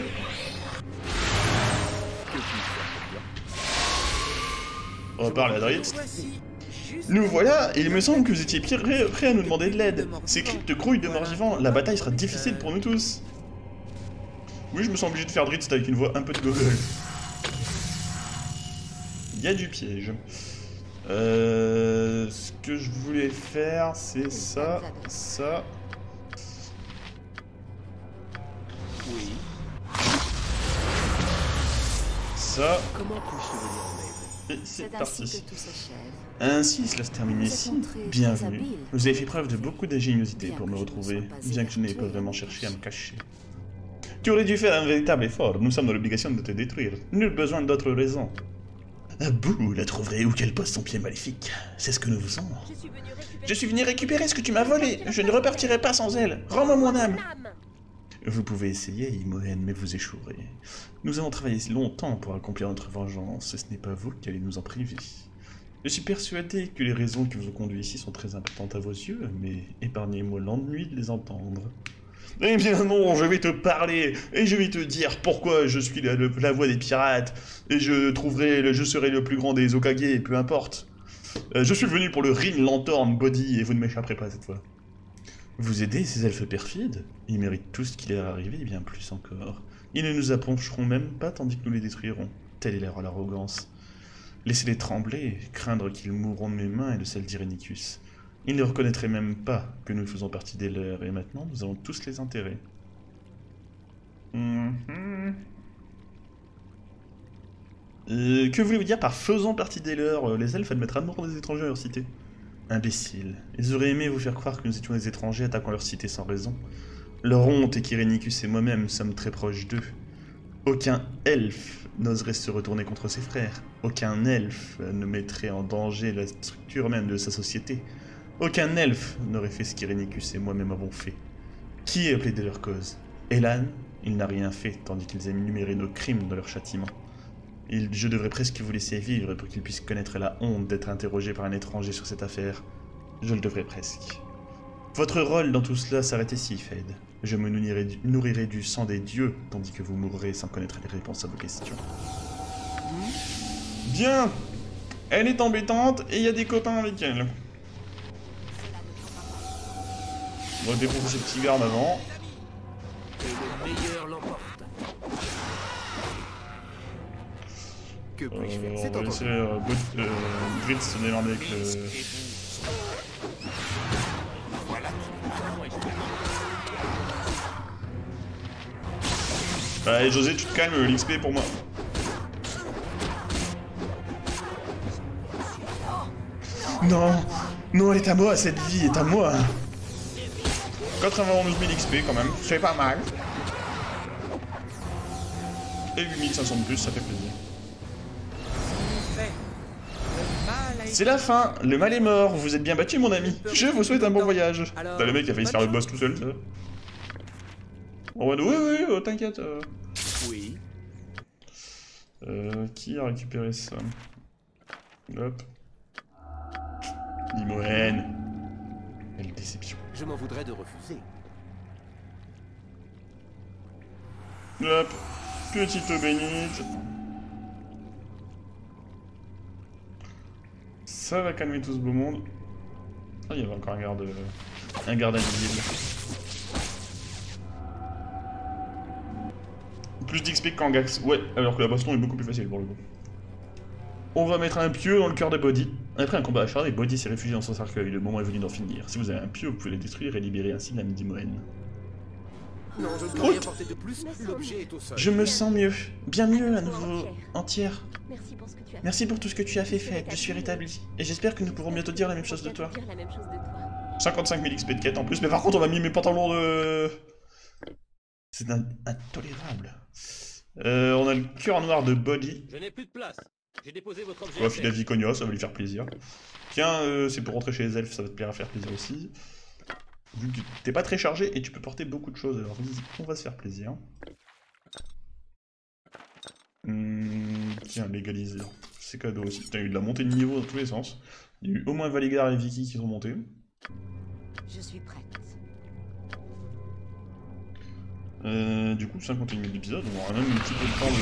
On va parler à Dritz. Nous voilà, et il me semble que vous étiez prêts à nous demander de l'aide. Ces cryptes grouillent de morts-vivants, la bataille sera difficile pour nous tous. Oui, je me sens obligé de faire Dritz avec une voix un peu de gogol. Il y a du piège. Ce que je voulais faire, c'est ça, ça. Oui. Ça. Comment puis-je te venir en aide? Et c'est c'est parti. ainsi que tout s'achève. Ainsi, cela se termine ici. Bienvenue. Vous avez fait preuve de beaucoup d'ingéniosité pour me retrouver, bien que je n'ai pas vraiment cherché à me cacher. Tu aurais dû faire un véritable effort. Nous sommes dans l'obligation de te détruire. Nul besoin d'autres raisons. Bouh, la trouverai où qu'elle pose son pied maléfique. C'est ce que nous faisons. Je suis venu récupérer ce que tu m'as volé. Je ne repartirai pas sans elle. Rends-moi mon âme. Vous pouvez essayer, Imoen, mais vous échouerez. Nous avons travaillé longtemps pour accomplir notre vengeance, et ce n'est pas vous qui allez nous en priver. Je suis persuadé que les raisons qui vous ont conduit ici sont très importantes à vos yeux, mais épargnez-moi l'ennui de les entendre. Eh bien non, je vais te parler, et je vais te dire pourquoi je suis la voix des pirates, et je serai le plus grand des Okage, peu importe. Je suis venu pour le Rin Lanthorn Body, et vous ne m'échapperez pas cette fois. Vous aidez ces elfes perfides? Ils méritent tout ce qui leur est arrivé et bien plus encore. Ils ne nous approcheront même pas tandis que nous les détruirons. Telle est leur arrogance. Laissez-les trembler, craindre qu'ils mourront de mes mains et de celles d'Irenicus. Ils ne reconnaîtraient même pas que nous faisons partie des leurs, et maintenant nous avons tous les intérêts. Que voulez-vous dire par faisant partie des leurs? Les elfes admettent rarement des étrangers à leur cité. Imbéciles. Ils auraient aimé vous faire croire que nous étions des étrangers attaquant leur cité sans raison. Leur honte est qu'Irenicus et moi-même sommes très proches d'eux. Aucun elfe n'oserait se retourner contre ses frères. Aucun elfe ne mettrait en danger la structure même de sa société. Aucun elfe n'aurait fait ce qu'Irenicus et moi-même avons fait. Qui a plaidé leur cause? Elan? Il n'a rien fait, tandis qu'ils aiment énumérer nos crimes dans leur châtiment. Je devrais presque vous laisser vivre pour qu'ils puissent connaître la honte d'être interrogés par un étranger sur cette affaire. Je le devrais presque. Votre rôle dans tout cela s'arrête ici, Fed. Je me nourrirai du sang des dieux, tandis que vous mourrez sans connaître les réponses à vos questions. Bien! Elle est embêtante et il y a des copains avec elle. On va défoncer ces petits gardes avant. Et le meilleur l'emporte. Que puis-je faire? C'est On va laisser Dritz se démerder avec le... Allez José, tu te calmes, l'XP pour moi. Non, non, elle est à moi, cette vie est à moi. 91 000 XP quand même, c'est pas mal. Et 8500 de plus, ça fait plaisir. C'est la fin, le mal est mort, vous êtes bien battu mon ami. Je vous souhaite un bon voyage. T'as le mec qui a failli se faire le boss tout seul, ça. Oh, oui, t'inquiète. Oui. Qui a récupéré ça? Hop. Limoène. Quelle déception. Je m'en voudrais de refuser. Hop. Petite eau bénite. Ça va calmer tout ce beau monde. Ah, il y avait encore un garde invisible. Plus d'XP qu'Angax. Ouais, alors que la baston est beaucoup plus facile pour le coup. On va mettre un pieu dans le cœur de Body. Après un combat acharné, Body s'est réfugié dans son cercueil. Le moment est venu d'en finir. Si vous avez un pieu, vous pouvez les détruire et libérer ainsi l'âme d'Imoène. Non, je ne peux rien porter de plus. L'objet est au sol. Je me sens mieux. Bien mieux à nouveau. Entière. Merci pour ce que tu as fait. Merci pour tout ce que tu as fait, Fête. Je suis rétabli. Et j'espère que nous pourrons bientôt dire la même chose de toi. 55 000 XP de quête en plus. Mais par contre, on m'a mis mes pantalons de... C'est intolérable. On a le cœur noir de Body. Je n'ai plus de place. J'ai déposé votre objet. On va filer à Viconia, ça va lui faire plaisir. Tiens, c'est pour rentrer chez les elfes, ça va te plaire à faire plaisir aussi. Vu que t'es pas très chargé et tu peux porter beaucoup de choses, alors on va se faire plaisir. Tiens, légaliser. C'est cadeau aussi. Putain, il y a eu de la montée de niveau dans tous les sens. Il y a eu au moins Valigar et Vicky qui sont montés. Je suis prête. Du coup, 51 000 épisodes, on aura même un petit peu de temps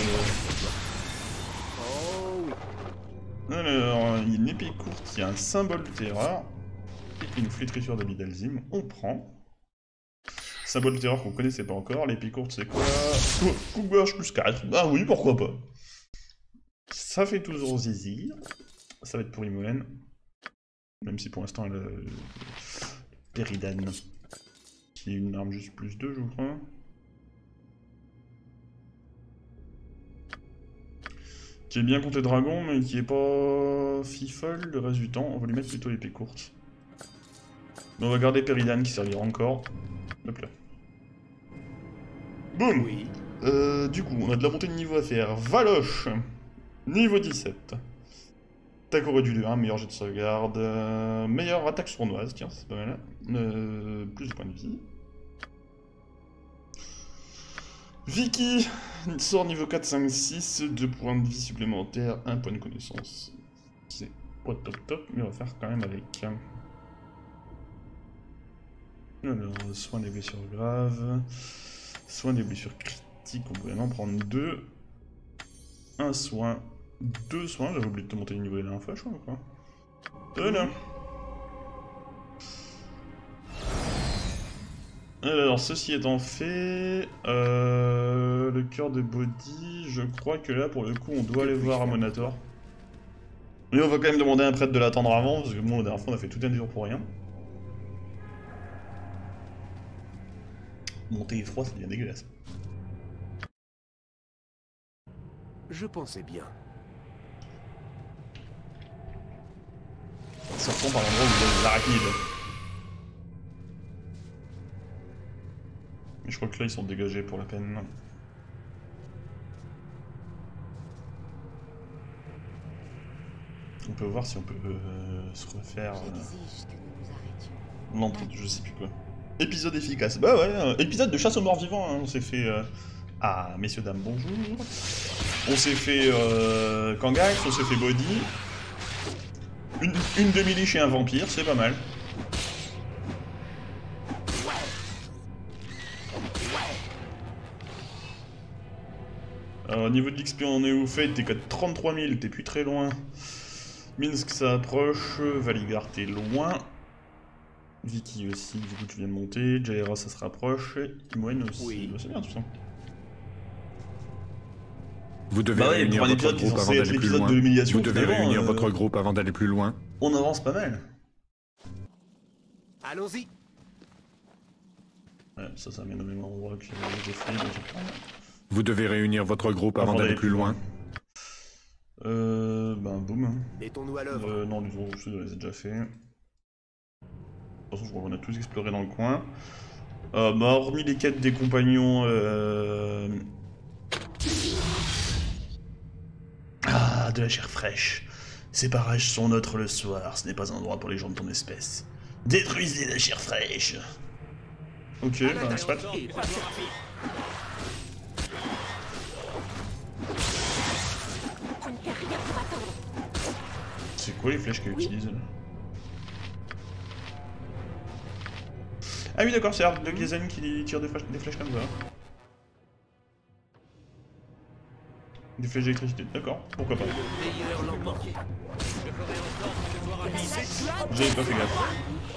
de... Alors, il y a une épée courte, il y a un symbole de terreur, et une flétrissure d'Abidalzim, on prend. Symbole de terreur qu'on connaissait pas encore, l'épée courte c'est quoi? Coup-gauche plus 4, ah oui, pourquoi pas. Ça fait toujours zizir, ça va être pour Imoène, même si pour l'instant elle a Péridane, qui est une arme juste plus 2 je crois. Qui est bien compté dragon, mais qui est pas fifole le reste du temps. On va lui mettre plutôt l'épée courte. Mais on va garder Péridane qui servira encore. Hop là. Boum. Oui. Du coup, on a de la montée de niveau à faire. Valoche, niveau 17. Takoro du 1, meilleur jet de sauvegarde. Meilleure attaque sournoise, tiens, c'est pas mal. Plus de points de vie. Vicky sort niveau 4, 5, 6, 2 points de vie supplémentaires, 1 point de connaissance. C'est pas top, mais on va faire quand même avec. Alors, soin des blessures graves, soin des blessures critiques, on pourrait en prendre 2. Un soin, 2 soins, j'avais oublié de te monter le niveau la dernière fois, je crois, ou quoi. Voilà. Alors, ceci étant fait, le cœur de Body, je crois que là, pour le coup, on doit aller voir Amonator. Mais on va quand même demander à un prêtre de l'attendre avant, parce que bon, la dernière fois, on a fait tout un jour pour rien. Monter froid, ça devient dégueulasse. Je pensais bien. Sortons par l'endroit où il y a des arachnides. Mais je crois que là ils sont dégagés pour la peine. On peut voir si on peut se refaire. Non, je sais plus quoi. Épisode efficace. Bah ouais, épisode de chasse aux morts vivants. Hein. On s'est fait. Ah, messieurs, dames, bonjour. On s'est fait Kangax, on s'est fait Body. Une demi-liche et un vampire, c'est pas mal. Alors, au niveau de l'XP, on est où fait? T'es qu'à 33 000, t'es plus très loin. Minsk, ça approche. Valigar, t'es loin. Vicky aussi, du coup, tu viens de monter. Jaira, ça se rapproche. Imoène aussi. Oui. C'est bien tout ça. Vous devez réunir votre groupe avant d'aller plus loin. Vous devez réunir votre groupe avant d'aller plus loin. On avance pas mal. Allons-y. Ouais, ça mène au même endroit que j'ai fait. Vous devez réunir votre groupe avant d'aller plus loin. Ben boum. Mettons-nous à l'œuvre. Non, du tout, je les ai déjà fait. De toute façon, je crois qu'on a tous exploré dans le coin. Bah, hormis les quêtes des compagnons de la chair fraîche. Ces parages sont neutres le soir, ce n'est pas un endroit pour les gens de ton espèce. Détruisez la chair fraîche. Ok, bah soit. C'est quoi les flèches qu'elle utilise là? Ah oui d'accord, c'est Arc de Gezen qui tire des flèches comme ça. Des flèches d'électricité, d'accord, pourquoi pas. J'avais pas fait gaffe.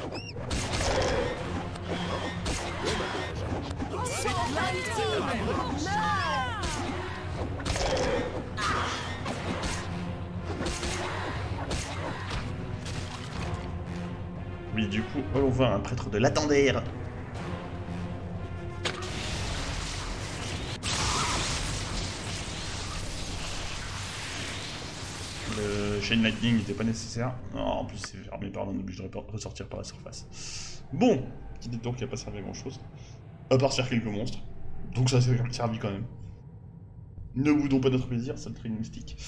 Oui, du coup, on voit un prêtre de l'Attendère. Le Chain Lightning n'était pas nécessaire. Non, en plus c'est fermé par là, on oblige de ressortir par la surface. Bon, petit détour qui n'a pas servi à grand chose. À part faire quelques monstres. Donc ça s'est servi quand même. Ne boudons pas notre plaisir, sale training stick.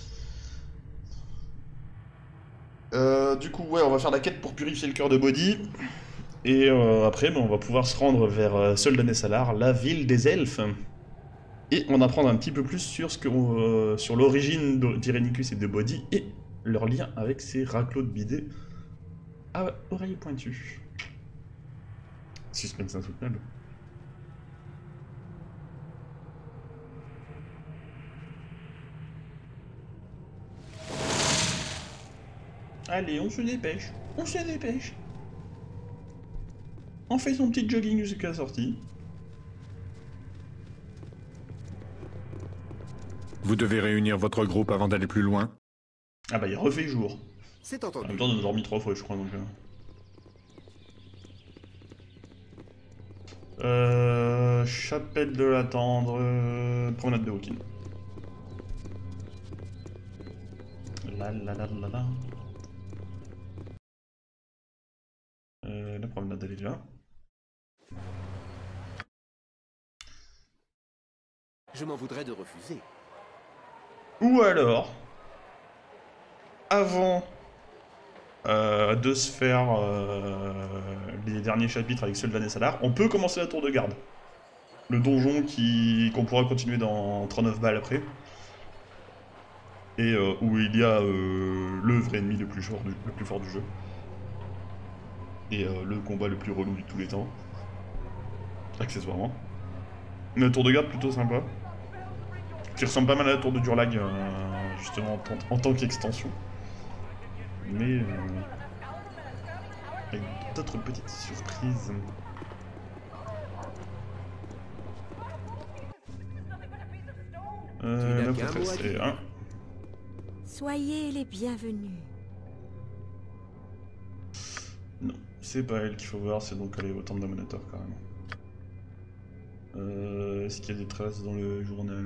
Du coup, ouais, on va faire la quête pour purifier le cœur de Bodhi. Et après, on va pouvoir se rendre vers Soldanesalar, la ville des elfes. Et on apprendre un petit peu plus sur sur l'origine d'Irenicus et de Bodhi et leur lien avec ces raclots de bidet à oreilles pointues. Suspense insoutenable. Allez, on se dépêche. On se dépêche. On fait son petit jogging jusqu'à la sortie. Vous devez réunir votre groupe avant d'aller plus loin. Ah bah il refait jour. C'est En entendu. même temps on a dormi 3 fois je crois donc... Chapelle de la Tendre... promenade de Hawking. La. La promenade elle est là. Je m'en voudrais de refuser. Ou alors, avant de se faire les derniers chapitres avec Soldanesalar, on peut commencer la tour de garde. Le donjon qu'on pourra continuer dans 39 balles après. Et où il y a le vrai ennemi le plus fort du jeu. Et le combat le plus relou de tous les temps. Accessoirement. Une tour de garde plutôt sympa. Qui ressemble pas mal à la tour de Durlag, justement en tant qu'extension. Mais avec d'autres petites surprises. La forteresse, c'est 1. Soyez les bienvenus. Non, c'est pas elle qu'il faut voir, c'est donc aller au temple d'Amonator carrément. Est-ce qu'il y a des traces dans le journal?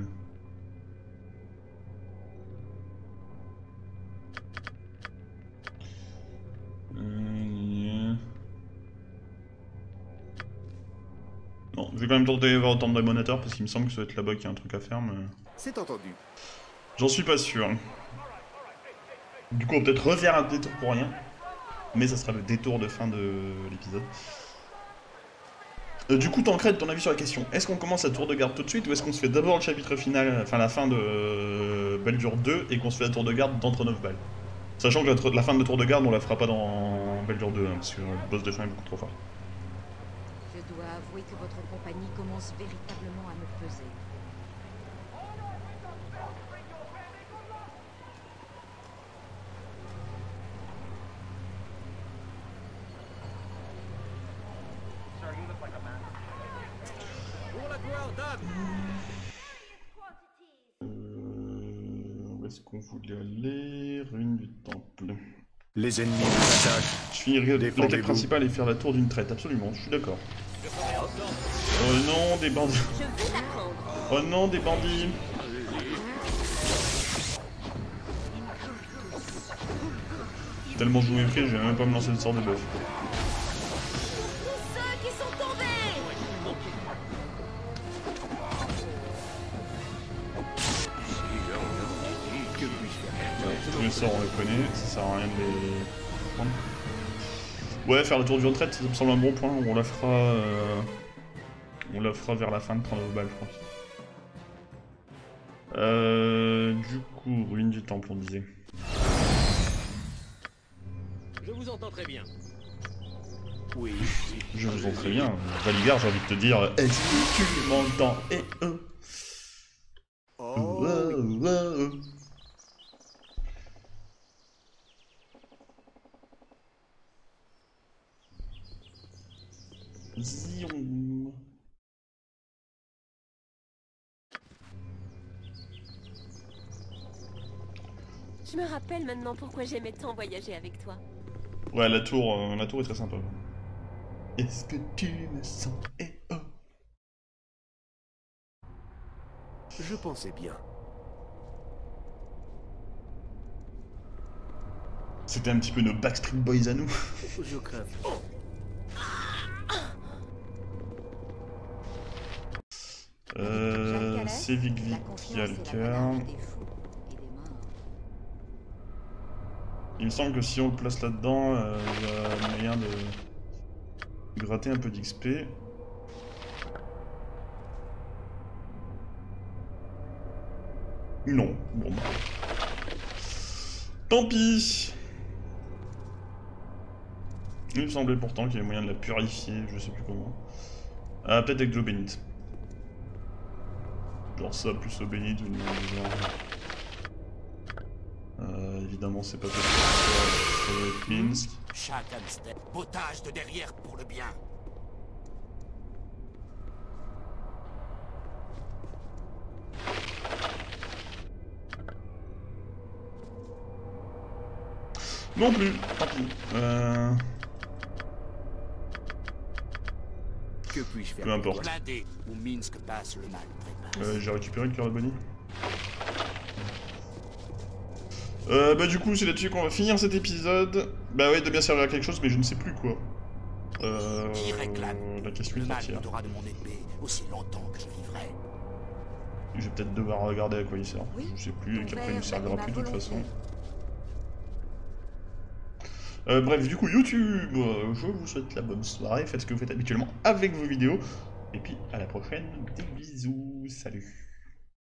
Non, je vais quand même tenter d'aller voir au temple d'Amonator parce qu'il me semble que ça doit être là-bas qu'il y a un truc à faire, mais... C'est entendu. J'en suis pas sûr. Du coup, on va peut-être refaire un détour pour rien. Mais ça sera le détour de fin de l'épisode. Du coup, Tancred, ton avis sur la question. Est-ce qu'on commence la tour de garde tout de suite ou est-ce qu'on se fait d'abord le chapitre final, enfin la fin de Baldur 2 et qu'on se fait la tour de garde d'entre 9 balles? Sachant que la fin de la tour de garde, on la fera pas dans Baldur 2, hein, parce que le boss de fin est beaucoup trop fort. Je dois avouer que votre compagnie commence véritablement à me peser. Pour la gloire d'âme. Où est-ce qu'on voulait aller? Ruine du temple. Les ennemis nous attaquent. Je finirai la quête principale et faire la tour d'une traite, absolument, je suis d'accord. Oh non, des bandits. Oh non, des bandits. Tellement je vous méprise, je vais même pas me lancer de sort de bœuf. Ceux qui sont tombés. les sorts, on les connaît, ça sert à rien de les prendre. Ouais, faire le tour du retraite, ça me semble un bon point, on la fera vers la fin de prendre le bal, je pense. Du coup, ruine du temple, on disait. Je vous entends très bien. Oui. Je vous entends très bien. Valigar, j'ai envie de te dire, est-ce que tu m'entends? Zion. Je me rappelle maintenant pourquoi j'aimais tant voyager avec toi. Ouais, la tour est très sympa. Est-ce que tu me sens? Je pensais bien. C'était un petit peu nos Backstreet Boys à nous. Je crains. C'est Vic qui a le cœur. Il me semble que si on le place là-dedans, il y a moyen de gratter un peu d'XP. Non, bon bah. Tant pis. Il me semblait pourtant qu'il y avait moyen de la purifier, je sais plus comment. Ah, peut-être avec de l'eau bénite. Genre ça, plus l'eau bénite, ou évidemment, c'est pas possible avec Minsk. Chaque hamster, potage de derrière pour le bien. Non plus, tant pis. Que puis-je faire? Peu importe. Blindé, où Minsk passe le mal prépare. J'ai récupéré le cœur de Bonnie. Bah du coup c'est là-dessus qu'on va finir cet épisode. Bah ouais, de bien servir à quelque chose mais je ne sais plus quoi. La question est de partir. De mon épée aussi longtemps que je vivrai. Je vais peut-être devoir regarder à quoi il sert. Je sais plus et qu'après il ne servira plus de toute façon. Bref, du coup YouTube, je vous souhaite la bonne soirée, faites ce que vous faites habituellement avec vos vidéos. Et puis à la prochaine, des bisous, salut.